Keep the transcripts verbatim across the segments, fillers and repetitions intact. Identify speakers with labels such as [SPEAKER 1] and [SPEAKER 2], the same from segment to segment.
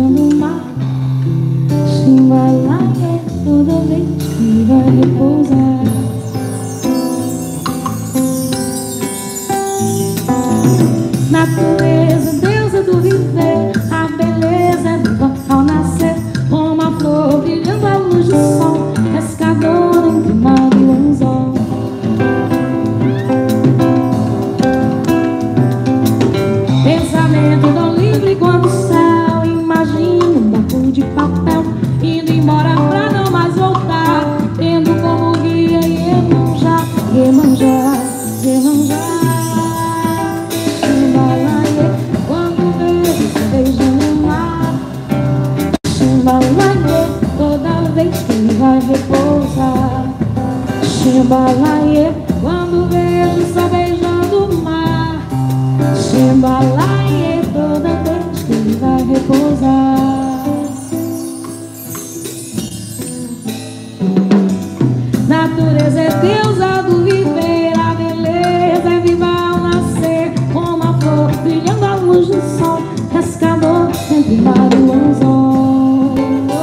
[SPEAKER 1] beijando o mar. Chimbalaia toda vez que vai repousar. Natureza, deusa do viver, a beleza é viva ao nascer, como uma flor brilhando à luz do sol, pescador entre mar e anzol. Pensamento tão livre quanto o céu, imagino um barco de papel indo embora pra não mais voltar, tendo como guia Iemanjá, Iemanjá, Iemanjá. Quando vejo você beijando o mar, Chimbalaie toda vez que ele vai repousar. Chimbalaie quando vejo só beijando o mar. Chimbalaie toda vez que ele vai repousar. Natureza é deusa do viver, a beleza é viva ao nascer, como a flor brilhando à luz do sol, pescador entre mar e anzol.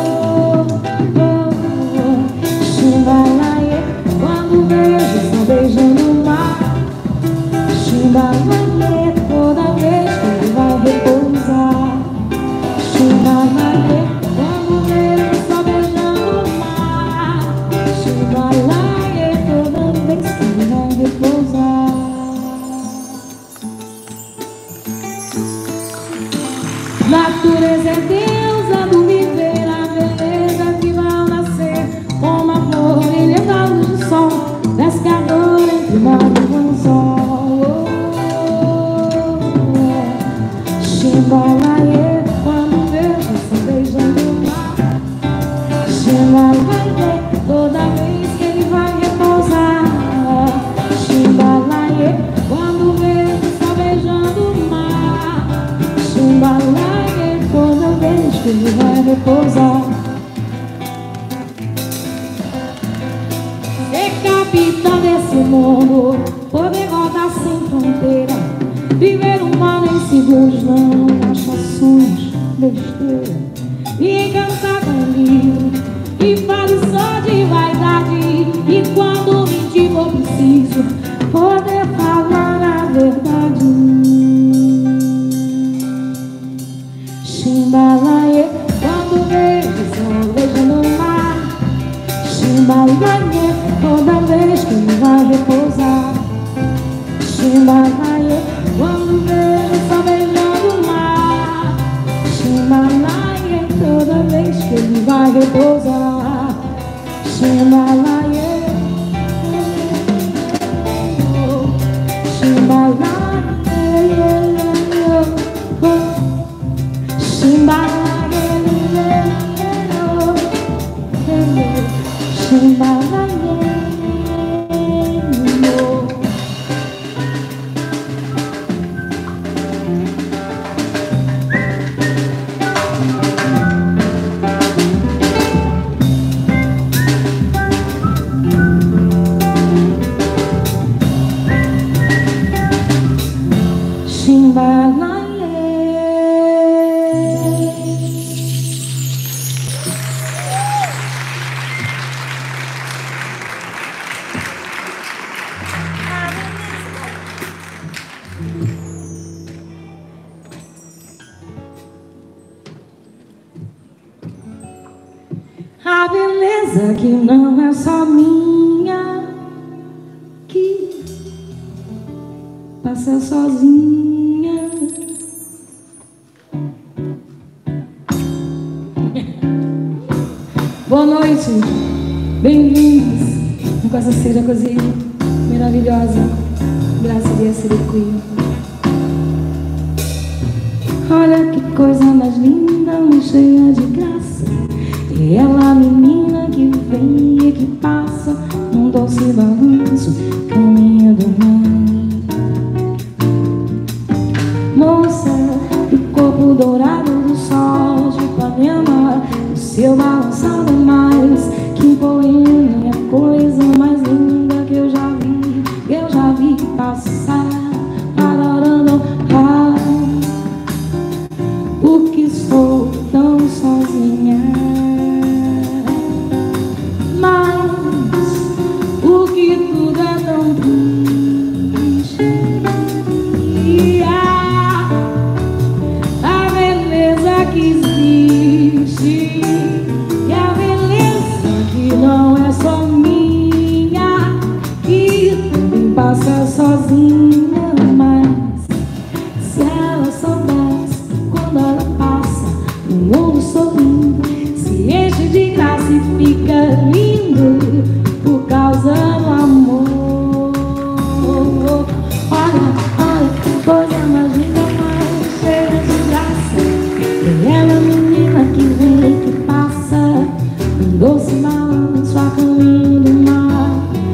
[SPEAKER 1] Chimbalaie quando vejo só beijando o mar. Chimbalaie toda vez que ele vai repousar. Chimbalaie quando vejo só beijando o mar. Chimbalaie toda vez que ele vai repousar. Natureza é deusa do viver, a beleza é viva ao nascer, como a flor brilhando à luz do sol, pescador entre mar e anzol. Chimbalaie quando vejo só beijando o mar. Chimbalaie toda vez que ele vai repousar. Chimbalaie quando vejo só beijando o mar. Chimbalaie toda vez que ele vai repousar. Ser capitão desse mundo, poder rodar sem fronteira, viver humano em segundos, não achações, besteira, e encantar com o livro, e fale só de vaidade, e quando mentir for preciso, poder falar a verdade. Chimbalaie quando vejo só beijando o mar. Chimbalaie toda vez que ele vai repousar. Chimbalaie quando vejo só beijando o mar. Chimbalaie toda vez que ele vai repousar. Chimbalaie, Chimbalaie. A beleza que não é só minha, que passa sozinha. Boa noite, bem-vindos com essa seja cozinha maravilhosa, graças a Deus, Serequim. Olha que coisa mais linda, muito cheia de graça. E ela, menina que vem e que passa num doce balanço, caminho do mar. Moça do corpo dourado do sol de Ipanema, o seu balançado mais que poema, é a coisa mais linda que eu já vi, que eu já vi passar. Pararando, ah, o que sou tão mundo sorrindo se enche de graça e fica lindo por causa do amor. Olha, olha, que coisa mais linda, mais cheia de graça. Quem é a menina que vem e que passa, um doce balanço a caminho do mar.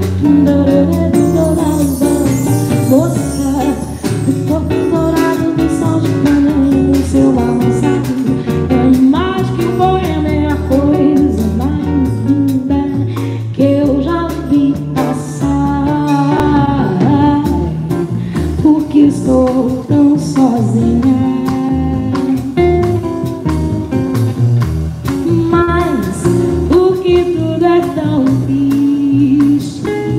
[SPEAKER 1] Moça, o corpo dourado do sol de Ipanema, o seu balançar é mais que um poema, é a coisa mais linda que eu já vi passar. Porque estou tão sozinha, mas porque tudo é tão triste.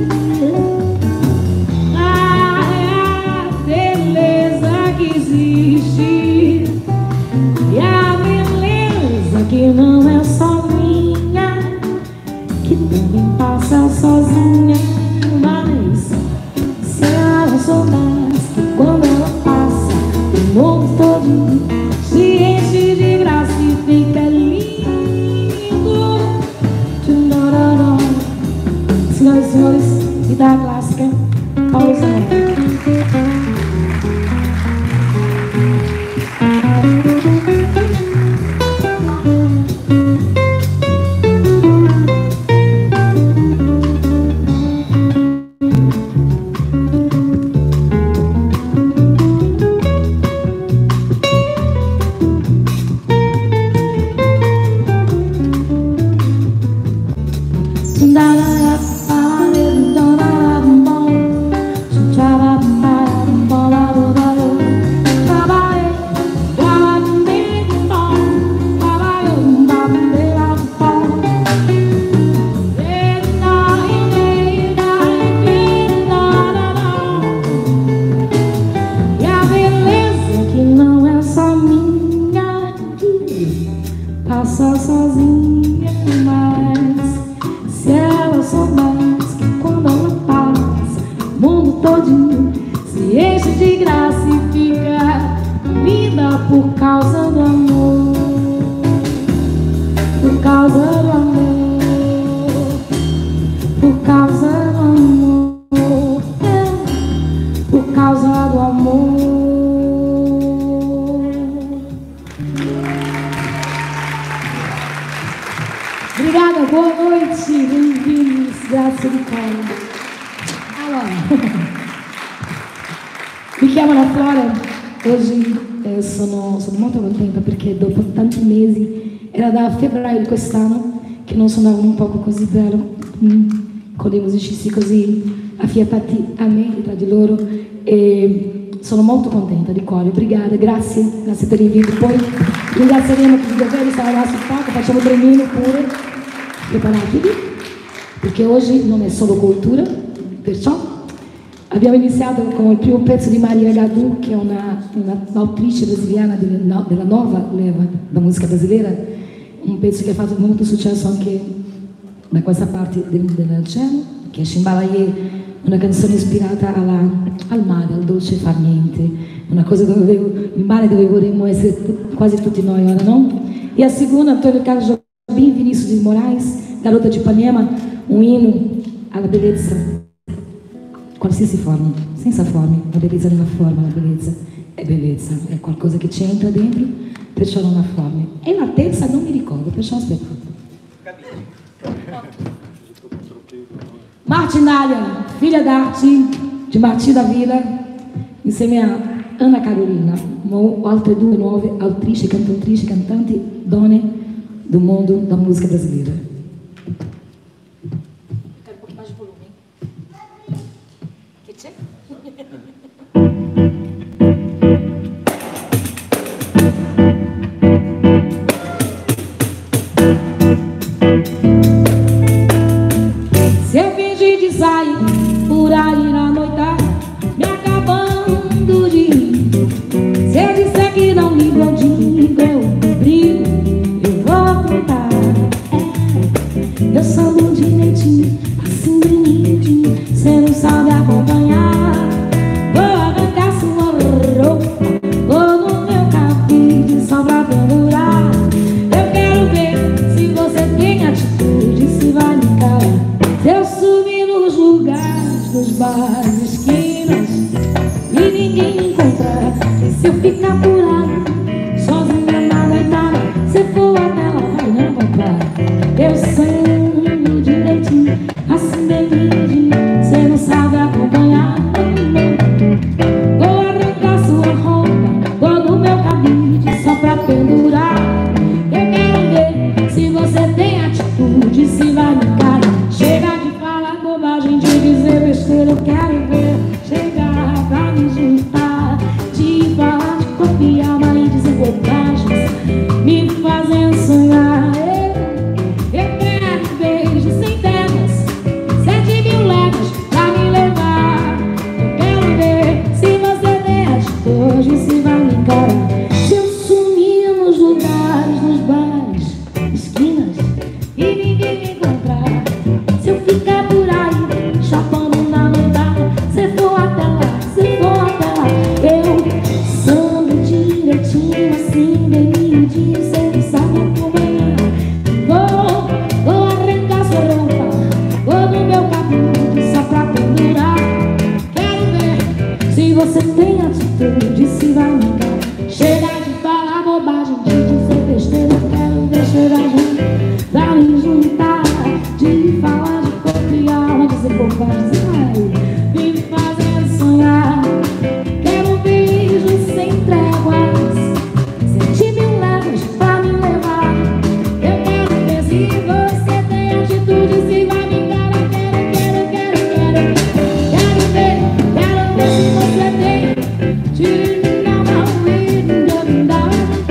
[SPEAKER 1] A beleza que existe e a beleza que não é só minha, que também passa sozinha. Mas se ela soubesse que quando ela passa, o mundo todo se enche de graça e fica lindo. Senhoras e senhores, guitarra clássica, Paulo Zé. Passa sozinha, mas se ela soubesse que quando ela passa, o mundo todinho se enche de graça e fica linda por causa do amor, por causa do amor, por causa do amor, é, por causa do amor. Obrigada, boa noite, bem-vindos, grazie di cuore. Allora, mi chiamo Ana Flora, oggi eh, sono, sono molto contenta perché dopo tanti mesi, era da febbraio di quest'anno che non suonavo un poco così bello, mm, con dei musicisti così affiatati a me, tra di loro, e sono molto contenta di cuore. Obrigada, grazie, grazie per l'invito. Poi ringrazieremo tutti davvero, stare là sul palco, facciamo tremino pure. Preparatevi, perché oggi non è solo cultura, perciò abbiamo iniziato con il primo pezzo di Maria Gadu, che è una, una autrice brasiliana delle, no, della nuova leva da musica brasileira, un pezzo che ha fatto molto successo anche da questa parte del, dell'oceano, che è Chimbalaye, una canzone ispirata alla, al mare, al dolce far niente, una cosa dove il mare dove vorremmo essere quasi tutti noi ora, no? E a seconda, Antônio Carlos Jobim, Vinícius de Moraes, Garota de Ipanema, um hino alla bellezza, qualsiasi forma, senza forme, la bellezza non ha forma, la bellezza è bellezza, è qualcosa che ci entra dentro, perciò non ha forme. E la terza non mi ricordo, perciò aspetta. Martinalha, filha d'arte de Martim da Vila, insieme a Ana Carolina, altre due nuove autrici, cantatrici, cantanti, donne do mundo da música brasileira. Quero um pouquinho mais de volume. Que tchê? Se eu fingir de sair por aí na noitada, me acabando de rir, se eu disser que não ligo, eu digo, eu brigo, eu vou contar. Eu sou bom direitinho, assim bonitinho, cê não sabe acompanhar. Vou arrancar sua roupa, vou no meu cabide só pra pendurar. chegar junto, pra me juntar, de falar de corpo e alma, dizer bobagem, ai, me fazer sonhar. Quero um beijo sem tréguas, sentir mil léguas pra me levar. Eu quero ver se você tem atitude, se vai me enganar. Quero, quero, quero, quero. Quero ver, quero ver se você tem. Tire minha mão e me dá.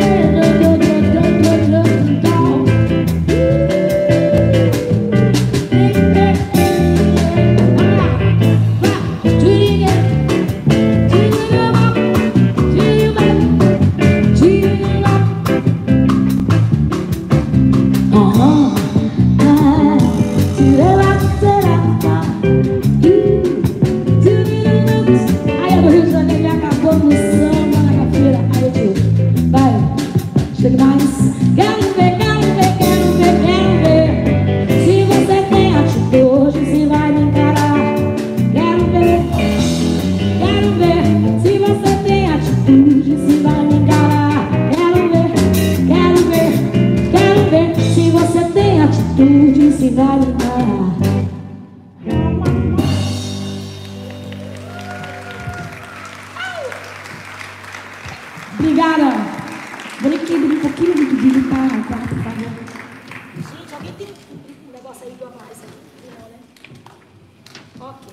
[SPEAKER 1] Obrigada. Vou ter que um pouquinho de vídeo para o quarto, por favor. Gente, alguém tem um negócio aí para amarrar isso aqui? Não, né? Ok.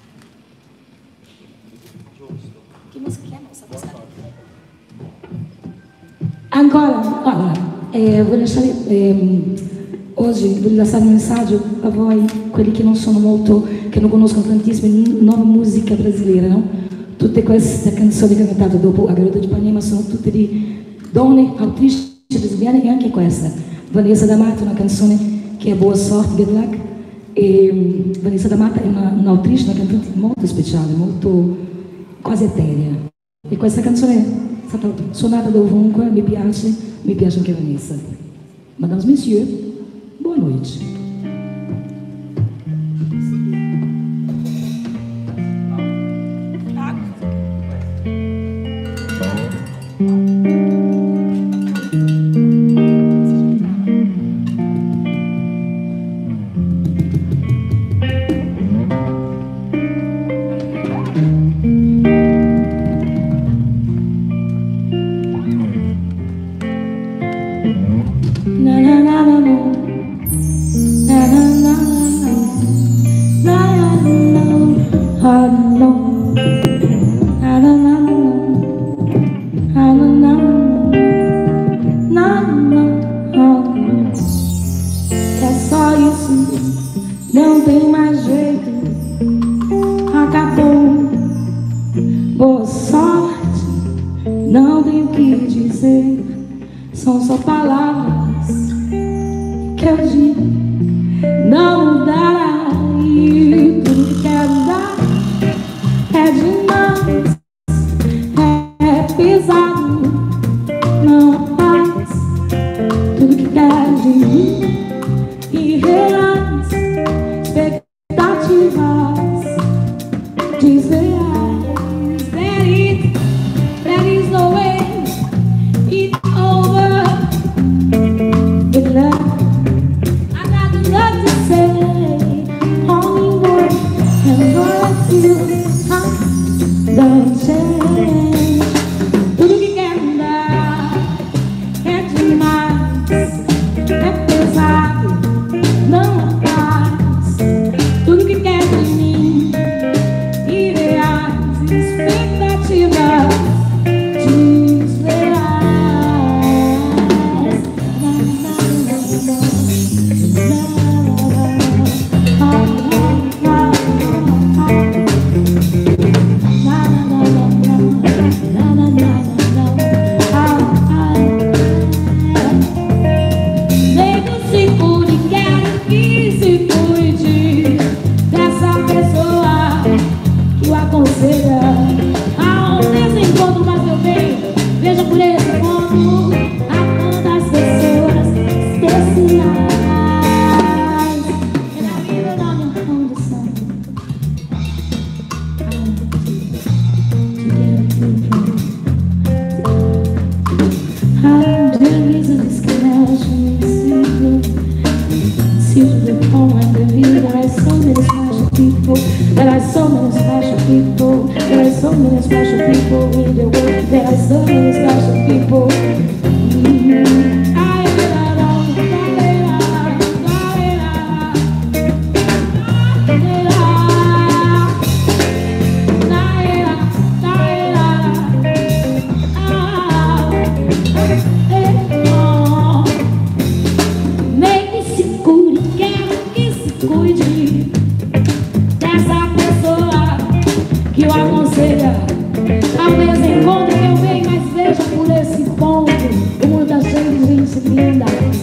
[SPEAKER 1] Que música que é, moça? Você sabe? Agora, olha, é, vou deixar é, hoje, vou lasciare un messaggio a voi, quelli che non sono molto, che non conoscono tantissimo nuova musica brasileira, no? Tutte queste canzoni che ho cantato dopo A Garota de Ipanema sono tutte di donne, autrici brasiliane, e anche questa. Vanessa da Mata, una canzone che è Boa Sorte, Good Luck. E Vanessa da Mata è una, un'autrice, una cantante molto speciale, molto quasi eterea. E questa canzone è stata suonata dovunque, mi piace, mi piace anche Vanessa. Madame e Monsieur, boa noite. Não tem mais jeito, acabou. Boa sorte, não tenho o que dizer. São só palavras que eu digo, não mudará. E tudo que quero dar é demais, é pesado, não faz. Tudo que quero de mim e reais, expectativas desleais. That it, that is the way it's over. Good luck, I got enough to say. Only one and what you don't change. Tudo que quero dar é demais, é pesado, não faz. Tudo que quer de mim, ideais, expectativas desleais. I'm doing this, this connection.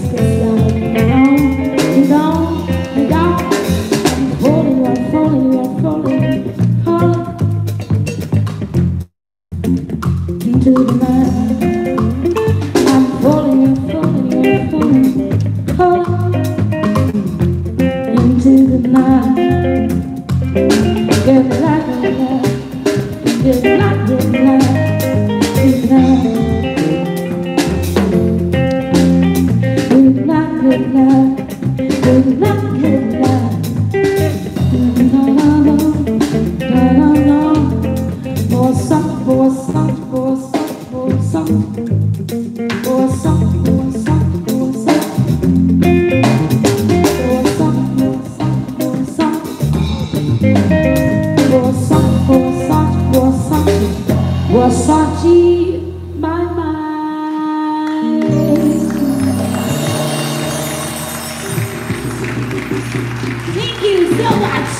[SPEAKER 1] especial. Então, então, I'm falling, I'm falling, I'm falling, falling into the night. I'm falling, I'm falling, I'm falling, falling into the night. Good night, good night, good night, good night, good night. Good night, good night, good night, good night. No, no, no, no, no, no. Boa sorte, boa sorte, boa sorte, boa sorte. Boa sorte, boa sorte, boa sorte. Boa sorte, boa sorte, boa sorte. Boa sorte, boa sorte, boa sorte. Boa sorte, bye bye. Thank you so much.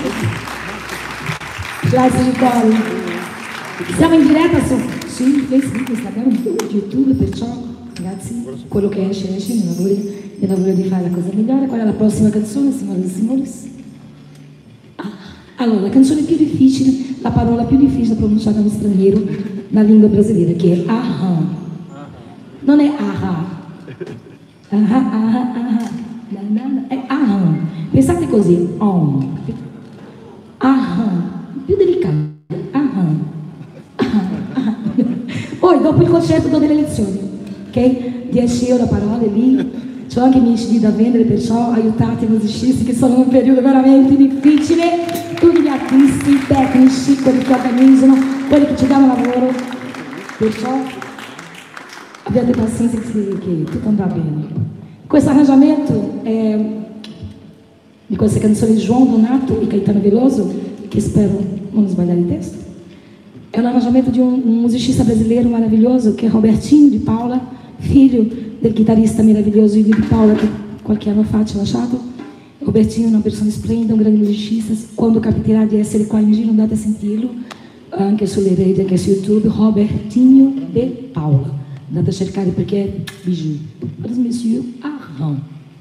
[SPEAKER 1] Grazie Nicole. Siamo in diretta su, su Facebook, Instagram, YouTube, perciò ragazzi, quello che esce esce, non ho voglia, non ho voglia di fare la cosa migliore. Qual è la prossima canzone, signore e signori? Ah, allora, la canzone più difficile, la parola più difficile da pronunciare da uno straniero, na lingua brasileira, che è aham. Non è aha. Aha, aha, aha. Na, na, na. È aham. Pensate così, om. Aham. Più delicato. Aham. Aham. Aham. Poi, dopo il concerto, do delle lezioni. Ok? dieci euro a parole lì. C'ho anche i miei C D da vendere, perciò aiutate i musicisti che sono in un periodo veramente difficile. Tutti gli artisti, i tecnici, quelli che organizzano, quelli che ci danno lavoro. Perciò abbiate pazienza che, che tutto andrà bene. Questo arrangiamento è di questa canzone di João Donato e Caetano Veloso, che spero non sbagliare il testo. È un arrangiamento di un, un musicista brasileiro maravilhoso, che è Robertinho de Paula, figlio del chitarrista meraviglioso Igor de Paula, che qualche anno fa ci ha lasciato. Robertinho è una persona splendida, un grande musicista. Quando capiterà di essere qua in giro, andate a sentirlo, anche sulle reti, anche su YouTube. Robertinho de Paula. Andate a cercare perché è bijou. Mas, monsieur, aham.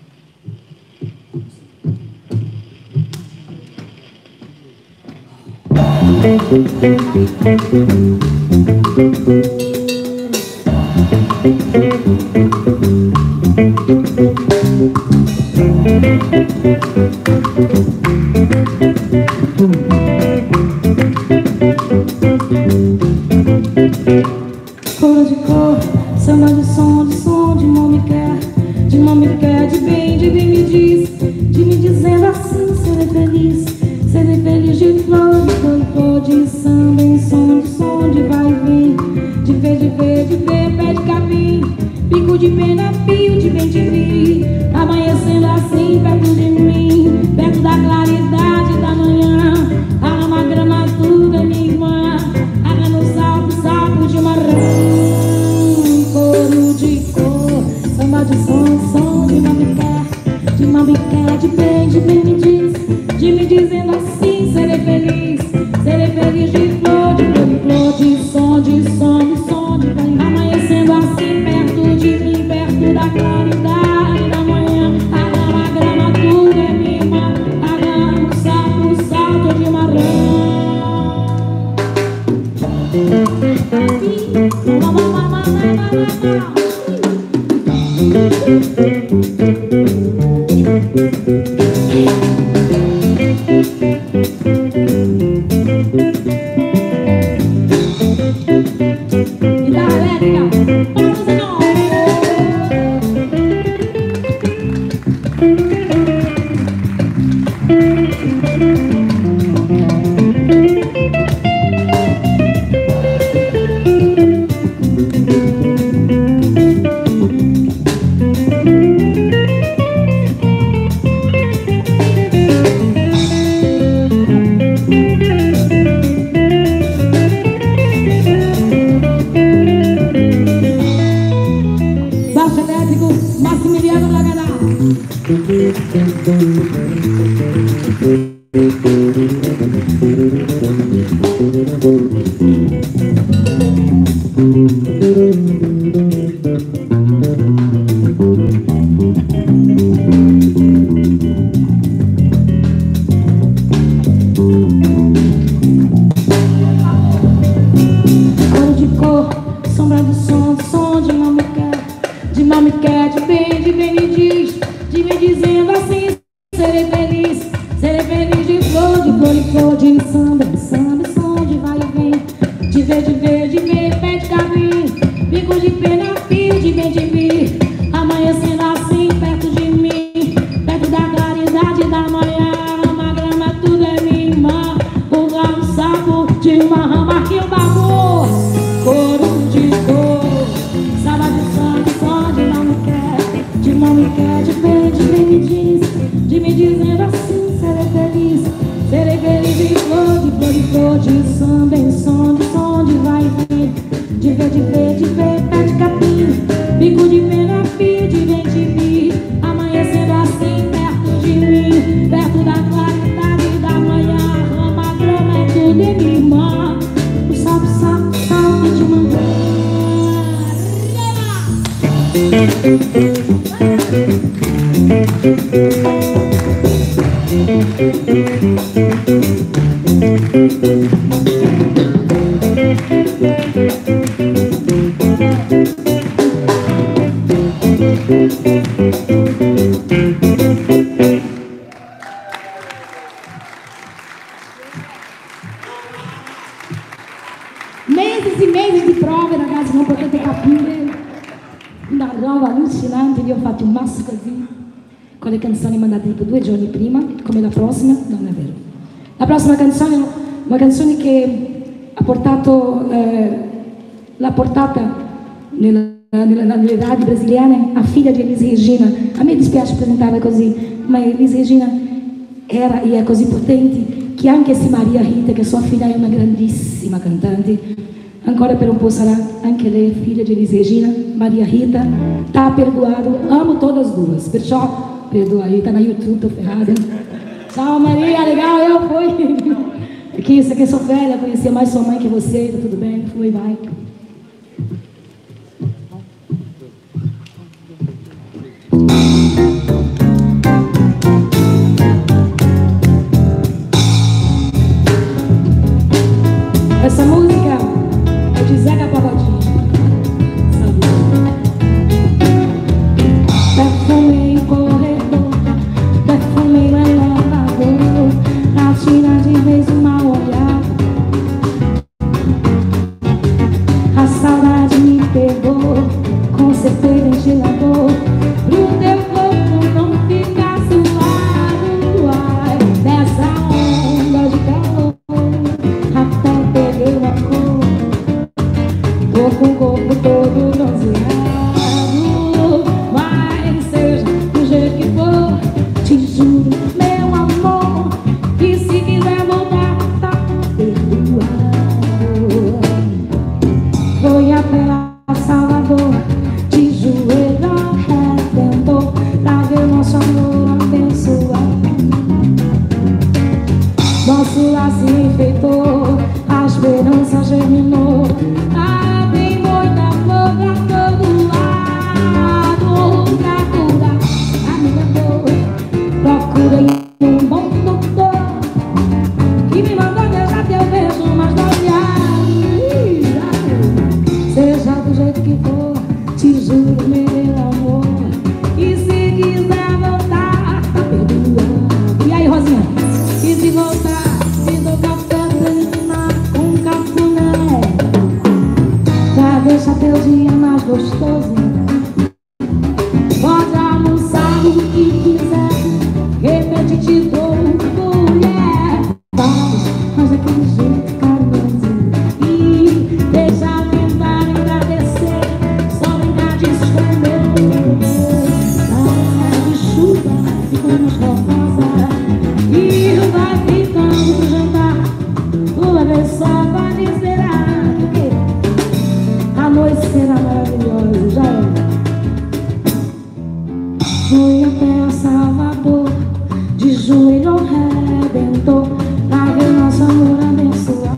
[SPEAKER 1] Cor de cor, samba de som, de som, de mão me quer, de mão me quer, de bem, de bem me diz, de me dizendo assim, serei feliz, serei feliz de flor, de flor, de flor, de samba, em som, de som, de vai e vem, de ver, de ver, de ver, pé de capim, pico de pena, fio de bem te vi, amanhecendo assim perto de mim, perto da claridade da manhã, a uma grama tudo, minha irmã, água no salto, sapo de marrom. Coro de cor, samba de som, som de mambiqué, de mambiqué, de bem, de bem me diz, de me dizendo assim, serei feliz, serei feliz de flor, de flor, de flor, de som, de som, de som, de bem, amanhecendo assim perto de mim, perto da claridade da manhã, a grama, a grama, tudo é minha irmã, a grama, o sapo, o salto de marrom. Guitarra elétrica, vamos fazer não. Baixo elétrico, Massimiliano Lagadà. não me quer diferente, vem me diz, de me dizendo assim, serei feliz. Serei feliz de flor, de flor, de flor, de samba em som, de som, de vai e vem, de ver, de ver, de ver, pé de capim, bico de pena, fio de vem de vir, amanhecendo assim perto de mim, perto da claridade da manhã, rama, grama, é tudo em minha irmã, o salve, salve, salve de manhã. Meses e meses di prove, ragazzi, non potete capire. Una roba allucinante. Io ho fatto un mazzo così con le canzoni mandate tipo due giorni prima, come la prossima. Non è vero. La prossima canzone, una canzone che ha portato, eh, l'ha portata nella, nella, nelle radio brasiliane a figlia di Elis Regina. A me dispiace presentarla così, ma Elis Regina era e è così potente che anche se Maria Rita, che sua figlia è una grandissima cantante, ancora per un po' sarà anche lei figlia di Elis Regina, Maria Rita, tá perdoado, amo todas as duas, perciò perdoa aí, tá na YouTube, tô ferrada. Tchau Maria, legal, eu fui. Porque isso aqui, sou velha, conhecia mais sua mãe que você, tá tudo bem, foi, vai. Essa música é de Zeca Pagodinho. Perfumei o corredor, perfumei o elevador, pra tirar de vez o mal olhar. A saudade me pegou, com certeza ventilador, pro teu corpo não ficar suado. Ai, dessa onda de calor, até peguei uma cor, tô com o corpo todo bronzeado. Mas seja do jeito que for, te juro, meu amor, que se quiser voltar, tá perdoado. Foi até a Salvador, de joelho arrebentou, pra ver nosso amor abençoado. Nosso lar se enfeitou, a esperança germinou, abre muita flor pra todo lado. Pra curar a minha dor, procurei um bom doutor que me mandou deixar teu beijo mais baseado. Seja do jeito que for, te juro, meu amor, e se quiser voltar, tá perdoado. E aí, Rosinha? E se voltar, me dou café preliminar com cafuné, pra deixar teu dia mais gostoso. Pode almoçar o que quiser, repente te dou mulher. Vamos, mas daquele jeito carinhoso, e deixa tentar agradecer, só brincar de esconder. Vai de chuva, ficamos rosa, e vai ficando pro jantar. Uma vez só vai dizer que a noite será maravilhosa, já é. Fui até a Salvador, de joelho arrebentou, pra ver nosso amor abençoado.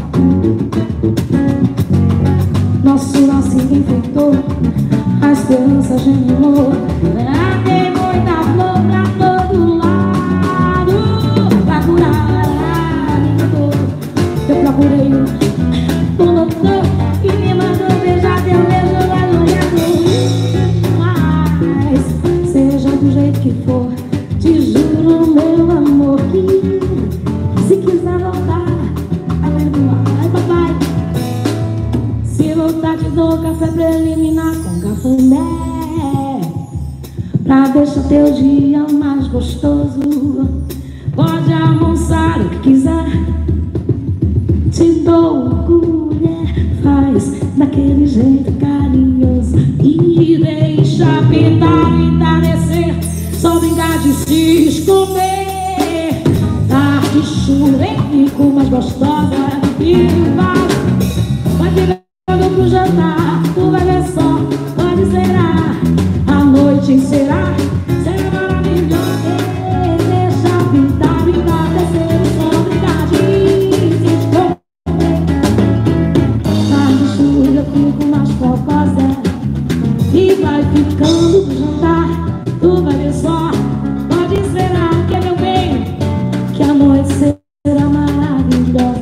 [SPEAKER 1] Nosso lar se enfeitou, a esperança germinou, tem muita flor pra todo lado. Pra curar a minha dor, eu procurei um doutor que me mandou beijar teu beijo barulhador. Mas seja do jeito que for, te juro, meu amor, que se quiser voltar, vai perdoar. Ai, papai, se voltar te dou café preliminar com cafuné, pra deixar teu dia mais gostoso. Pode almoçar o que quiser, te dou colher, faz daquele jeito carinhoso. E deixa pintar e entardecer, só brincar de se esconder. Tarde chuva e fico mais gostosa e vai. Vai ficando pro jantar, tu vai ver só, pode zerar. A noite será, será maravilhosa. Deixa pintar e entardecer, só brincar de se esconder. Tarde chuva eu fico mais fogosa e vai ficando pro jantar, tu vai ver só, pode esperar, que é meu bem, que a noite será maravilhosa.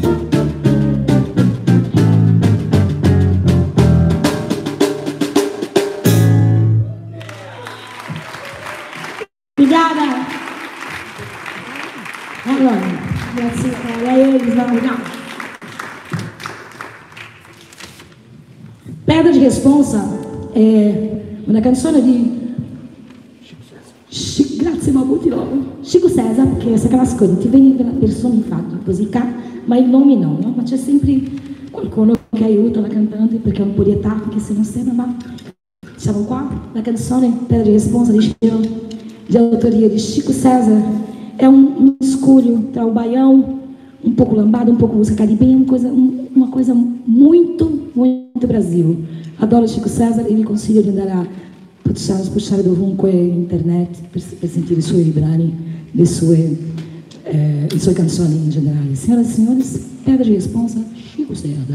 [SPEAKER 1] Obrigada. Allora, grazie a lei, Lisandro. Perda de responsa è una canzone di Chico, grazie Mabuti Logo, Chico César, che se aquelas coisas ti vengono personificate così, ma i nomi no, no? Ma c'è sempre qualcuno che aiuta la cantante perché non può dietare, perché se non sembra, ma siamo qua. La canzone Perda de Responsa di, di autoria di Chico César é um miscúlio tra o baião, um pouco lambada, um pouco música caribenha, uma coisa, uma coisa muito, muito Brasil. Adoro Chico César e vi consiglio di andare a puxare, puxare dovunque internet per, per sentire i suoi brani, le sue, eh, le sue canzoni in generale. Signore e signori, Perda de Responsa, Chico César.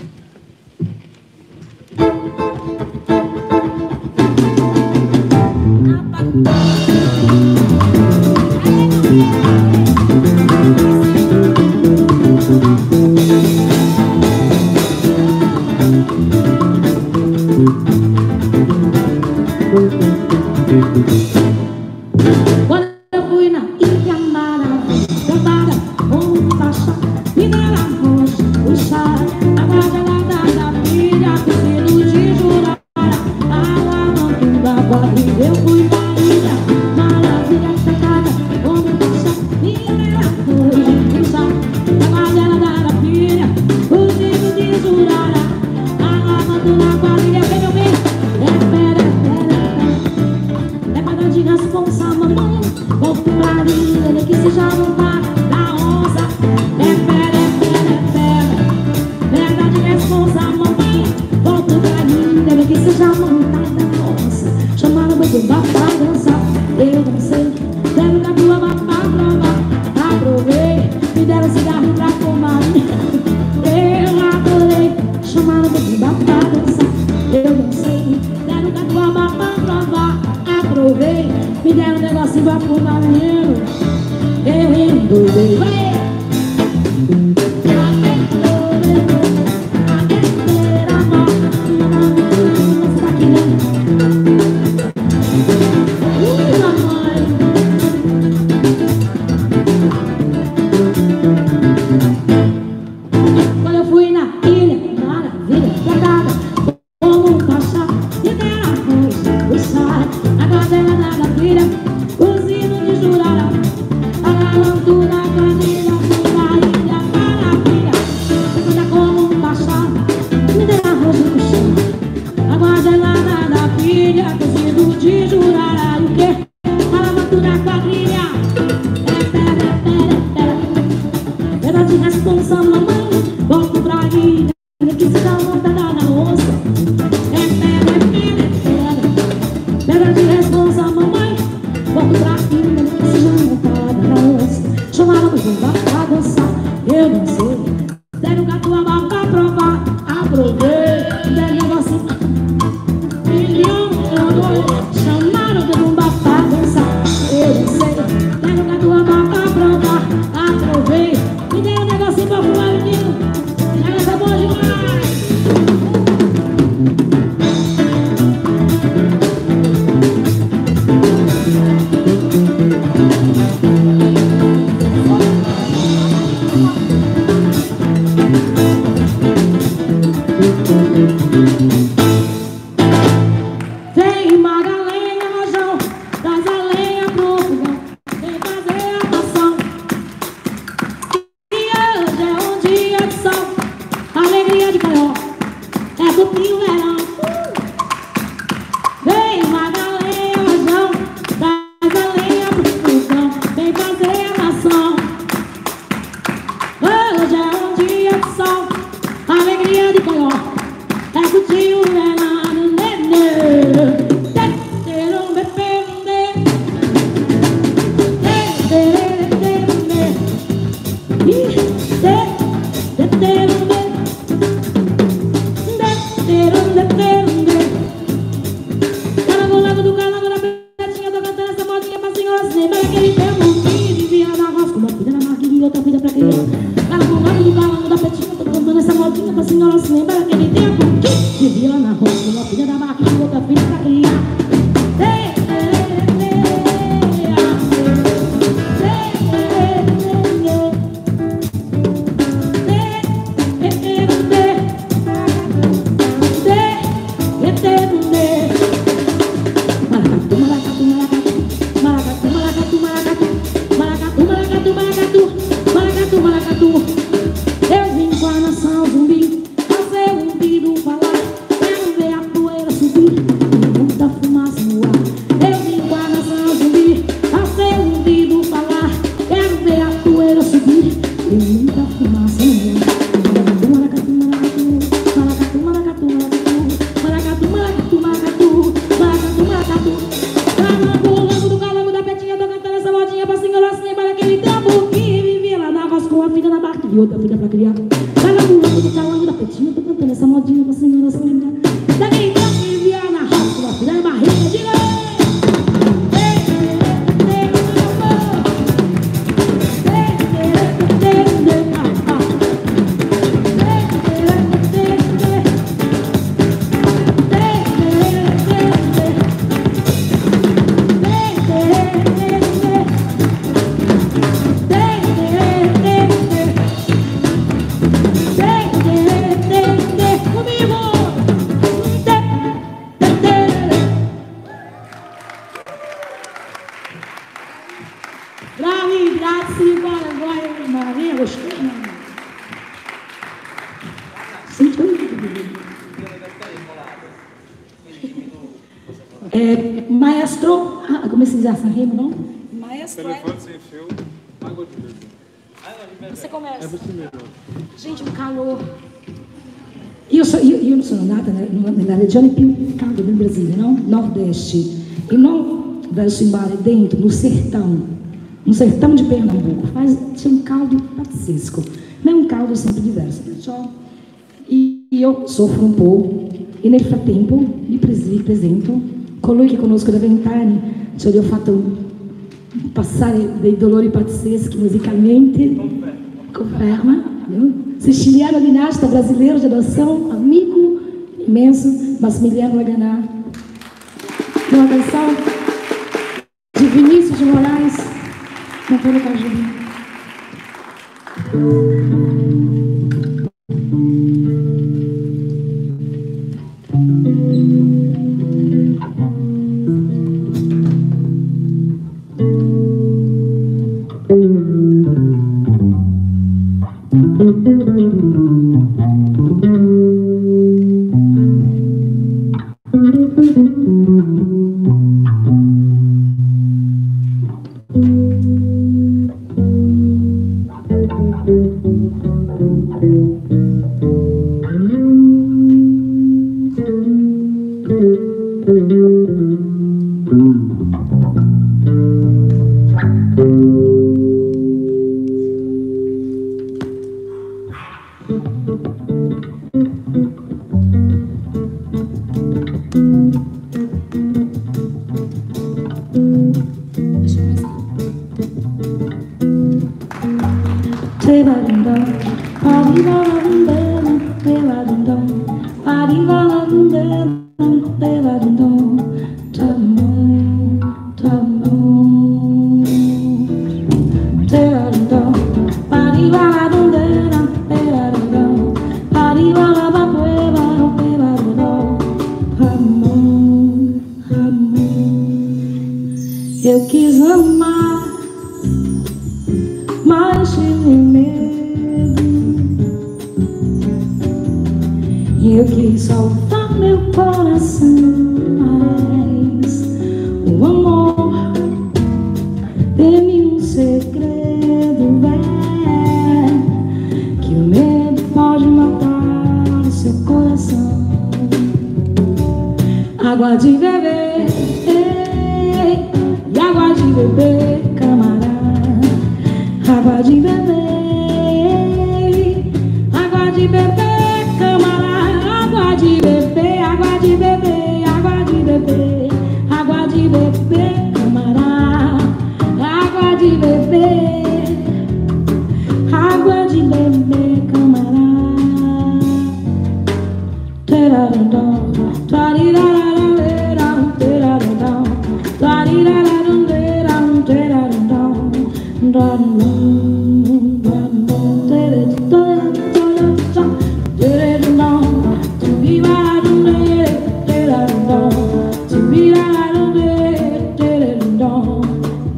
[SPEAKER 1] Quando eu fui na Ilha Maravilhosa, onde baixa, me deram arroz, o chá, a guarda da filha, cozido de jurar, água no da barriga. Eu fui na Ilha Maravilhosa, onde baixa, me deram arroz, o chá, a guarda da filha, cozido de jurar, água no da barriga. Vem, meu bem, é pera, pera, é para de responsa, mamãe. Volto pra vida, que se já não vai da onça. É pera, é pera, é pera, perda de responsa, mamãe. Volto pra vida, que se já não vai da onça. Chamaram meu bumba pra dançar, eu dancei, deram da tua mapa pra provar. Aprovei, me deram cigarro pra fumar. Eu adorei, chamaram meu bumba pra dançar, eu dancei, deram da tua mapa pra provar. Aprovei, me deram um negocinho pra fumar, menino. Eu endoidei, vai! Quando eu fui na Ilha Maravilha, plantada como um pachá, me deram arroz, o chá, a guardela da filha, cozido de jurara, agarrando na quadrilha da Ilha Maravilha. Plantada como um pachá, me deram arroz no chão, a guardela da filha, cozido de jurara. E o quê? Agarrando na quadrilha. É pera, pera, pera, perda de responsa, mamãe. Volto pra ilha, que se dá uma pedra na onça. É pera, é pera, é pera, perda de responsa, mamãe. Volto pra ilha, que se dá uma pedra na onça. Chamaram o bumba pra dançar, eu dancei, deram catuaba pra provar. Aprovei, deram negocinho, milhão, eu adorei. Chamaram o bumba pra dançar, eu dancei, deram catuaba pra provar. Aprovei, me deram negocinho pra fumar, menino. Essa é boa demais! lembra aquele tempo que vivia na roça, com uma filha na marca e outra filha pra criança. Ela com o lado do galão da petinha, tô cantando essa modinha pra senhora se lembra aquele tempo que vivia lá na roça, com uma filha na marca e outra filha pra criança. E outra filha pra criar. Vai lá no lado do calango da petinha, tô cantando essa modinha pra senhora se lembrar. Daquele tempo que vivia na raça, com a filha na barriga, diga! Bravi, grazie, guarda, guarda, Maria, lo schermo. Senti é, maestro, ah, come si dice a Sanremo, não? Maestro é... Telefone sem fio, água de bebê. Você começa. É você mesmo. Gente, um calor. Io, so, io, io sono nata nella regione più calda del Brasile, no? Nordeste. E non verso il mare, dentro, no sertão. No sertão de Pernambuco. Faz, tinha um caldo pazzesco. Não é um caldo sempre diverso. Perciò, e io soffro un po'. E nel frattempo vi presento colui che conosco da vent'anni. Cioè gli ho fatto passare dei dolori pazzeschi musicalmente. Conferma. Siciliano di nascita, brasileiro de adoção, amigo imenso, Massimiliano Laganá. Uma canção de Vinícius de Moraes, Antônio Cajuru. Eu quis amar, mas tive medo. E eu quis soltar meu coração, mas o amor tem-me um segredo, velho, que o medo pode matar o seu coração. Água de beber, água de beber, camarada, água de beber, água de beber, camarada, água de beber, água de beber, água de beber, água de beber, camarada,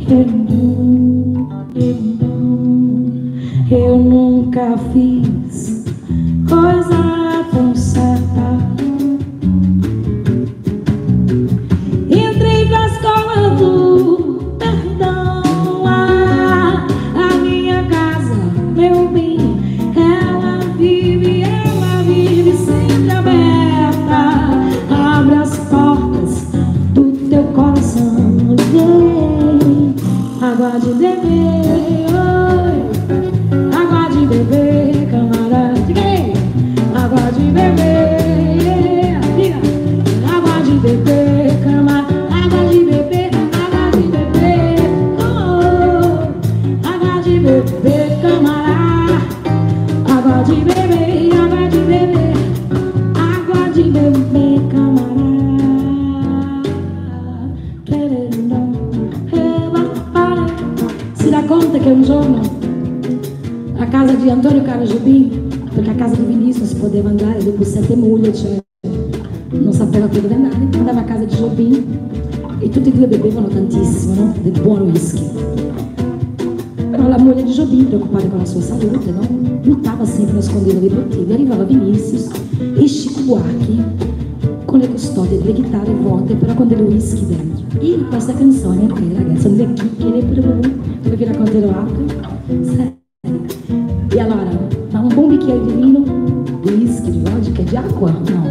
[SPEAKER 1] Eu nunca fiz coisa tão certa. Entrei pra escola do perdão. Ah, a minha casa, meu bem, ela vive, ela vive sempre aberta. Abre as portas do teu coração. Vem, água de beber, oi, água de beber, camarada. Água de beber, yeah, água de beber, camarada. Água de beber, água de beber, oh, água de beber, camarada. Água de beber, água de beber, água de beber, camarada. Si dà conto che un giorno a casa di Antonio Carlo Jobim, perché a casa di Vinícius non si poteva andare dopo sette mogli, cioè non sapeva più dove andare, andava a casa di Jobim e tutti e due bevevano tantissimo, no? Del buon whisky. Però la moglie di Jobim, preoccupata con la sua salute, no? Buttava sempre, nascondeva le bottiglie. Arrivava Vinícius e Chico Buarque con le custodie delle chitarre vuote però con del whisky dentro. E questa canzone qui, ragazzi, le chicche, dove vi racconterò altro. E allora, ma un buon bicchiere di vino, di whisky, di vodka, di acqua? No.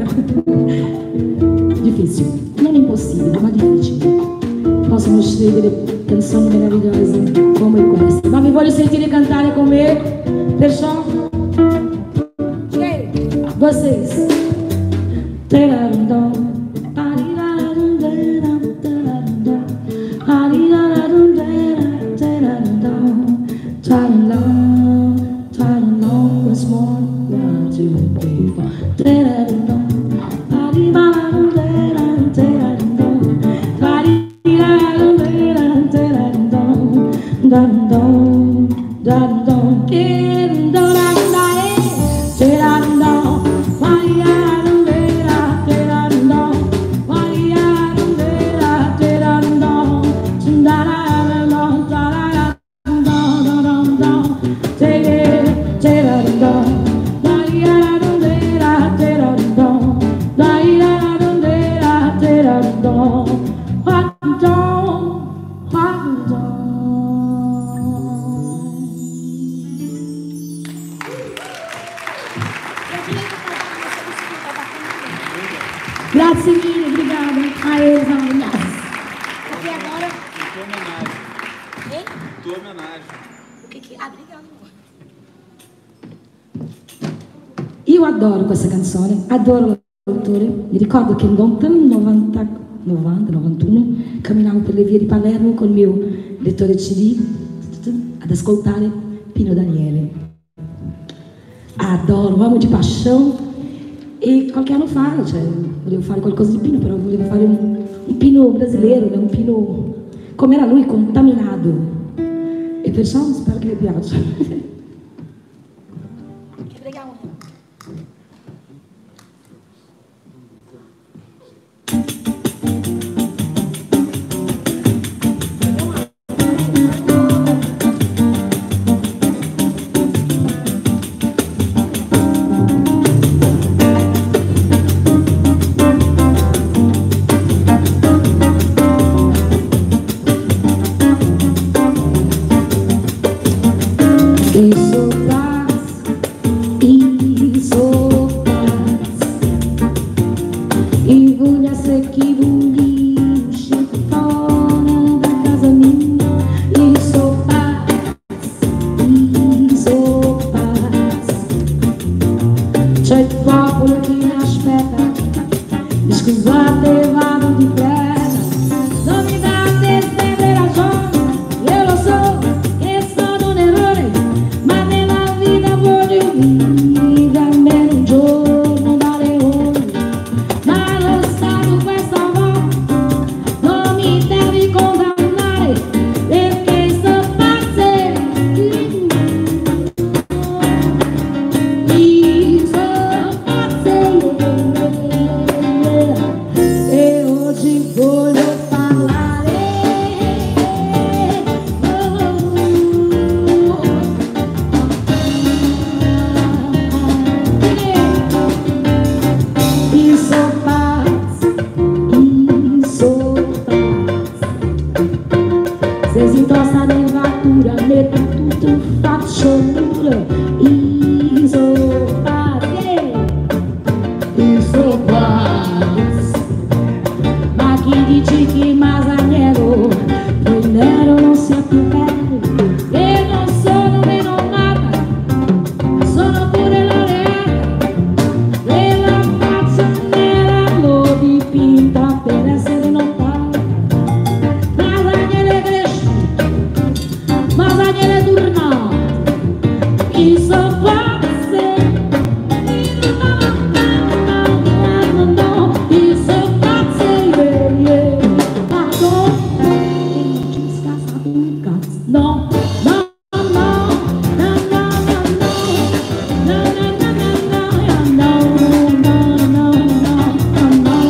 [SPEAKER 1] Difficile, non impossibile, ma difficile. Possono scegliere canzoni meravigliose come queste. Ma vi voglio sentire cantare con me, perciò vocês. Grazie mille, obrigada. A eles, maravilhosos.
[SPEAKER 2] E agora?
[SPEAKER 3] Tua homenagem.
[SPEAKER 2] Hein?
[SPEAKER 3] Tua homenagem.
[SPEAKER 2] O que que... Ah, obrigada.
[SPEAKER 1] Io adoro questa canzone, adoro l'autore. Mi ricordo che in novanta, novanta, novantuno camminavo per le vie di Palermo col mio lettore C D ad ascoltare Pino Daniele. Adoro, amo di paixão. E qualche anno fa, cioè, volevo fare qualcosa di Pino, però volevo fare un, un Pino brasileiro, né? Un Pino come era lui, contaminato. E perciò spero che vi piaccia.
[SPEAKER 2] Che preghiamo.
[SPEAKER 1] tosta levatura, metà tutto facciura. Iso fate, iso faz. Ma chi dice che Masaniello poi nero non sia più bello? E non sono meno nata, sono pure laureata. E la faccia nera l'ho dipinta per essere notata. Masaniello è cresciuto, Masaniello è tornato. Iso faz. No, no, no, no, no, no, no, no, no, no, no, no.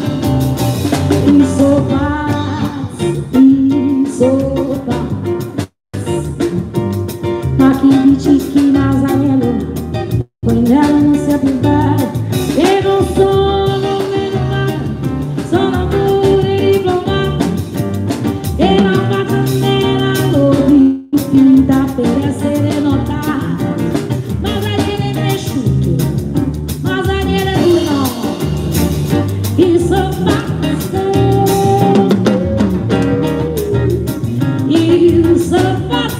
[SPEAKER 1] Isso faz, isso faz. Ma chi dice che Masaniello poi nella non sia più bello? E non sono meno male, sono pure diplomata. E la faccia nera l'ho dipinta per essere notata. Masaniello è cresciuto, Masaniello è tornato. Isso faz, isso faz.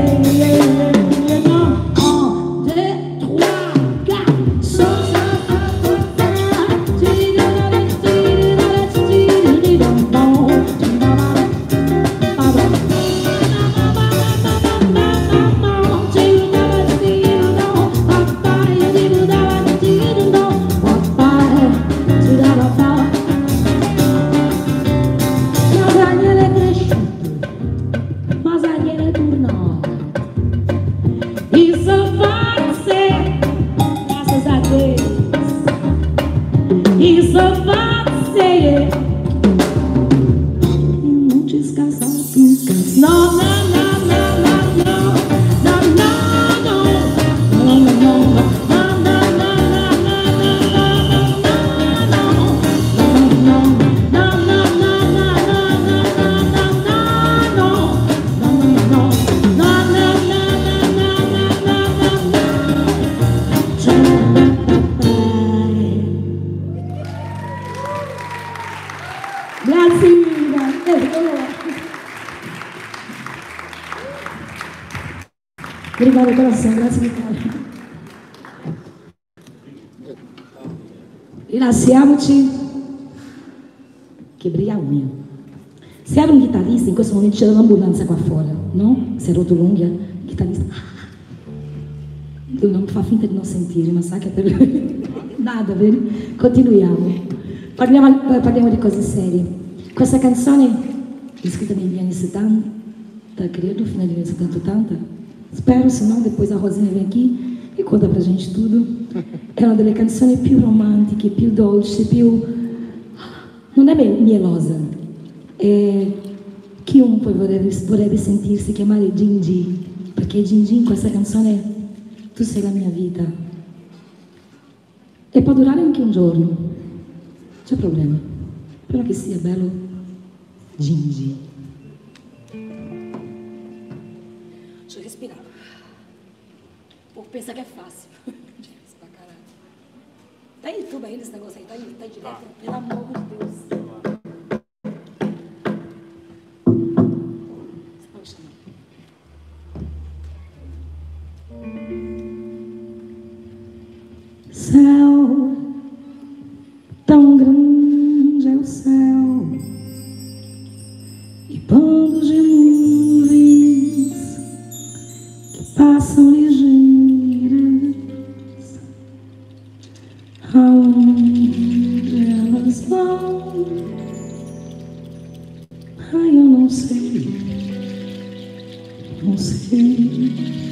[SPEAKER 1] Isso faz ser. Não descansar, descansar. Não, não, não, não, não, não, não, não, não, não, grazie mille. Obrigada, coração. Grazie mille. Ringraziamoci che brilla a unha. Se era un chitarrista, in questo momento c'era un'ambulanza qua fuori, no? Si è rotto l'unghia, il chitarrista lui non fa finta di non sentire, ma sa che per lui nada, vero? Continuiamo. Parliamo, parliamo di cose serie. Questa canzone è scritta negli anni settanta, credo, fino agli anni settanta ottanta. Spero, se não, depois a Rosinha vem aqui e conta pra gente tudo. È una delle canzoni più romantiche, più dolci, più... non è mielosa. È... chiunque vorrebbe, vorrebbe sentirsi chiamare Gingì, perché Gingì in questa canzone tu sei la mia vita. E può durare anche un giorno, c'è problema, però che sia bello Gingì.
[SPEAKER 2] Deixa eu respirar. O povo pensa que é fácil. Difícil pra caralho. Tá em YouTube ainda esse negócio aí? Tá, aí, tá aí direto? Pelo amor de Deus. Você pode chamar.
[SPEAKER 1] Céu, tão grande é o céu, e bandos de nuvens que passam ligeiras, aonde elas vão, ai eu não sei, não sei.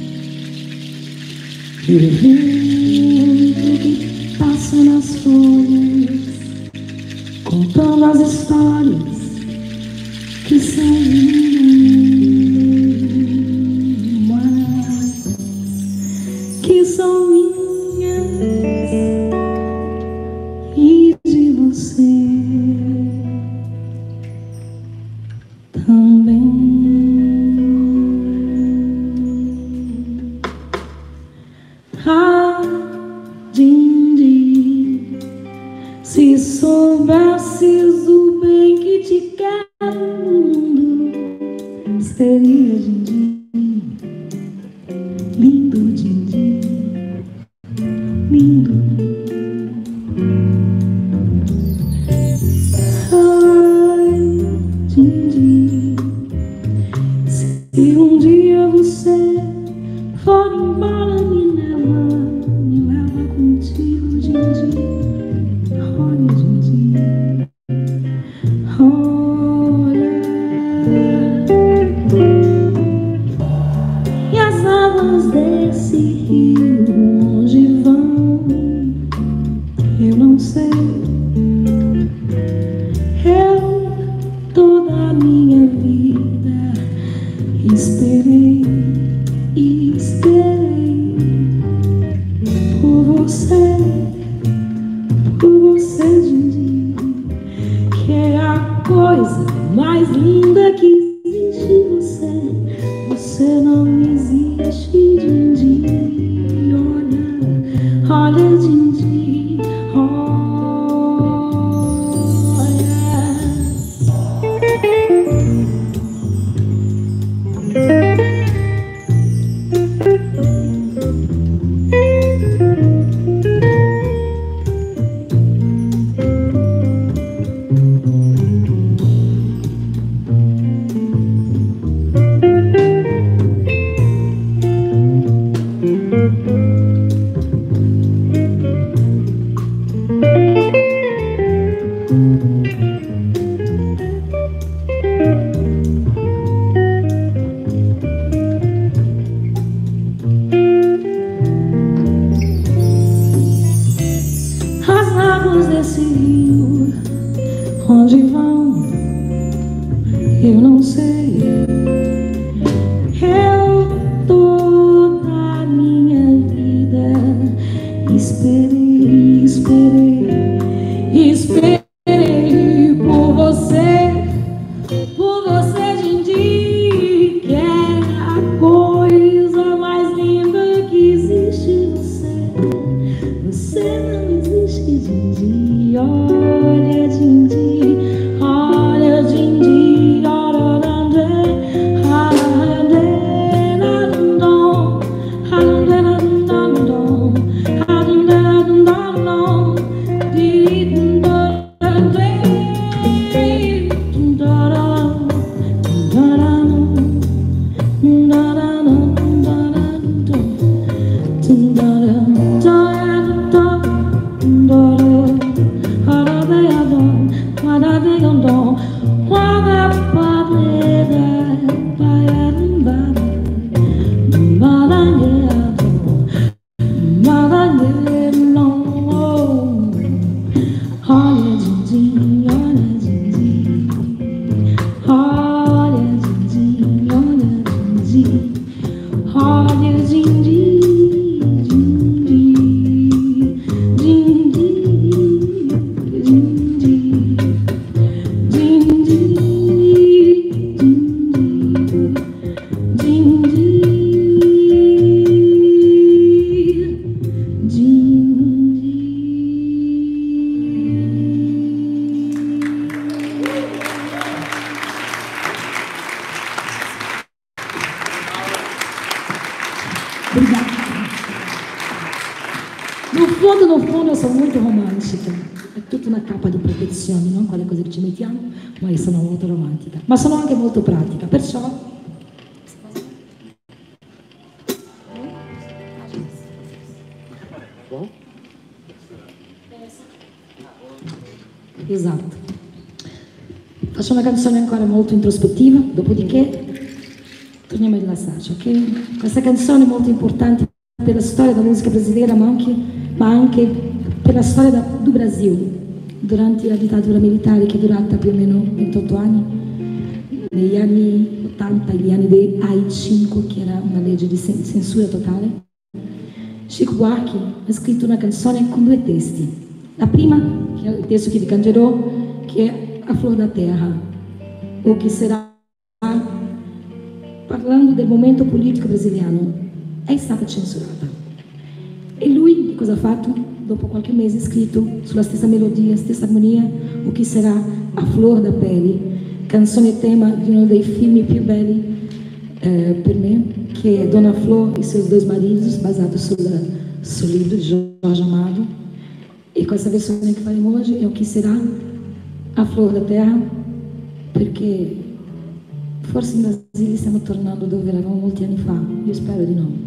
[SPEAKER 1] E o vento que passa nas folhas, contando as histórias que saíram, que são minhas e de você também. histeria, din-din, lindo din-din, lindo. Ai, din-din, se um dia você for embora, me leva, me leva contigo, din-din, olha, din-din, olha. E as águas desse rio, onde vão, eu não sei. Eu toda a minha vida esperei e esperei por você, por você, din-din, que é a coisa mais linda que existe. Você, você não existe, din-din, olha, olha, din-din, olha. As águas desse rio, onde vão, eu não sei. Eu toda a minha vida esperei, esperei, esperei por você, por você, din-din, que é a coisa mais linda que existe. Você, você não existe, din-din, olha, din-din, olha, din-din, olha, No fundo, no fundo, eu sou muito romântica. È tutta una capa di protezione, non quelle cose che ci mettiamo, ma io sono molto romantica. Ma sono anche molto pratica, perciò... Esatto. Faccio una canzone ancora molto introspettiva, dopodiché torniamo a rilassarci, ok? Questa canzone è molto importante per la storia della musica brasileira, ma anche, ma anche per la storia da, do Brasil, durante la ditadura militare che è durata più o meno ventotto anni, negli anni ottanta e gli anni dei A I cinque, che era una legge di censura totale. Chico Buarque ha scritto una canzone con due testi. La prima, che è il testo che vi canterò, che è A Flor da Terra, o che sarà parlando del momento politico brasiliano, è stata censurata. E lui che cosa ha fatto? Dopo qualche mese ha scritto sulla stessa melodia, stessa armonia, o che sarà A Flor da Pele, canzone tema di uno dei film più belli eh, per me, che è Dona Flor e seus dois maridos, basato sul, sul livro di Jorge Amado. E questa versione che faremo oggi è o Chi sarà a flor da terra, perché forse in Brasile stiamo tornando dove eravamo molti anni fa, io spero di no.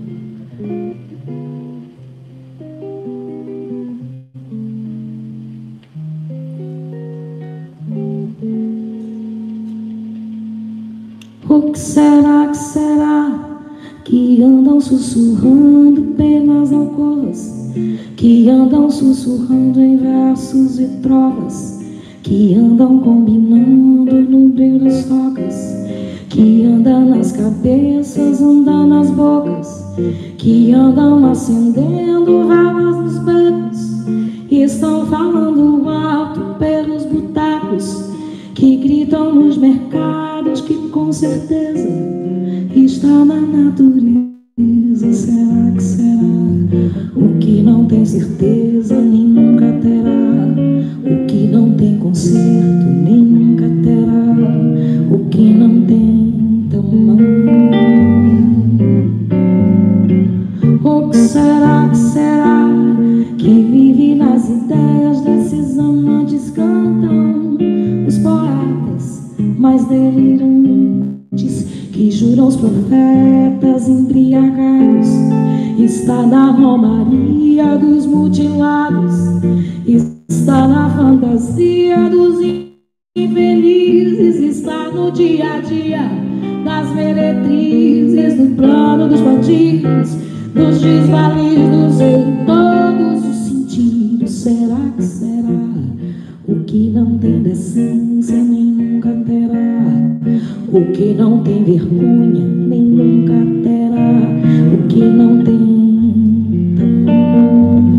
[SPEAKER 1] O que será, que será que andam sussurrando penas alcovas, que andam sussurrando em versos e trovas, que andam combinando no brilho das tocas, que andam nas cabeças, andam nas bocas, que andam acendendo velas nos becos, e estão falando alto pelos botecos, que gritam nos mercados, que com certeza está na natureza. Será que será? O que não tem certeza nem nunca terá, o que não tem conserto nem nunca terá, o que não tem tamanho. O que será, que será que vive nas ideias desses amantes? Cantam os poetas mais delirantes, que juram os profetas embriagados. Está na romaria dos mutilados, está na fantasia dos infelizes, está no dia a dia das meretrizes, no plano dos bandidos, dos desvalidos, em todos os sentidos. Será que será? O que não tem decência nem nunca terá, o que não tem vergonha nem nunca terá, o que não tem tamanho.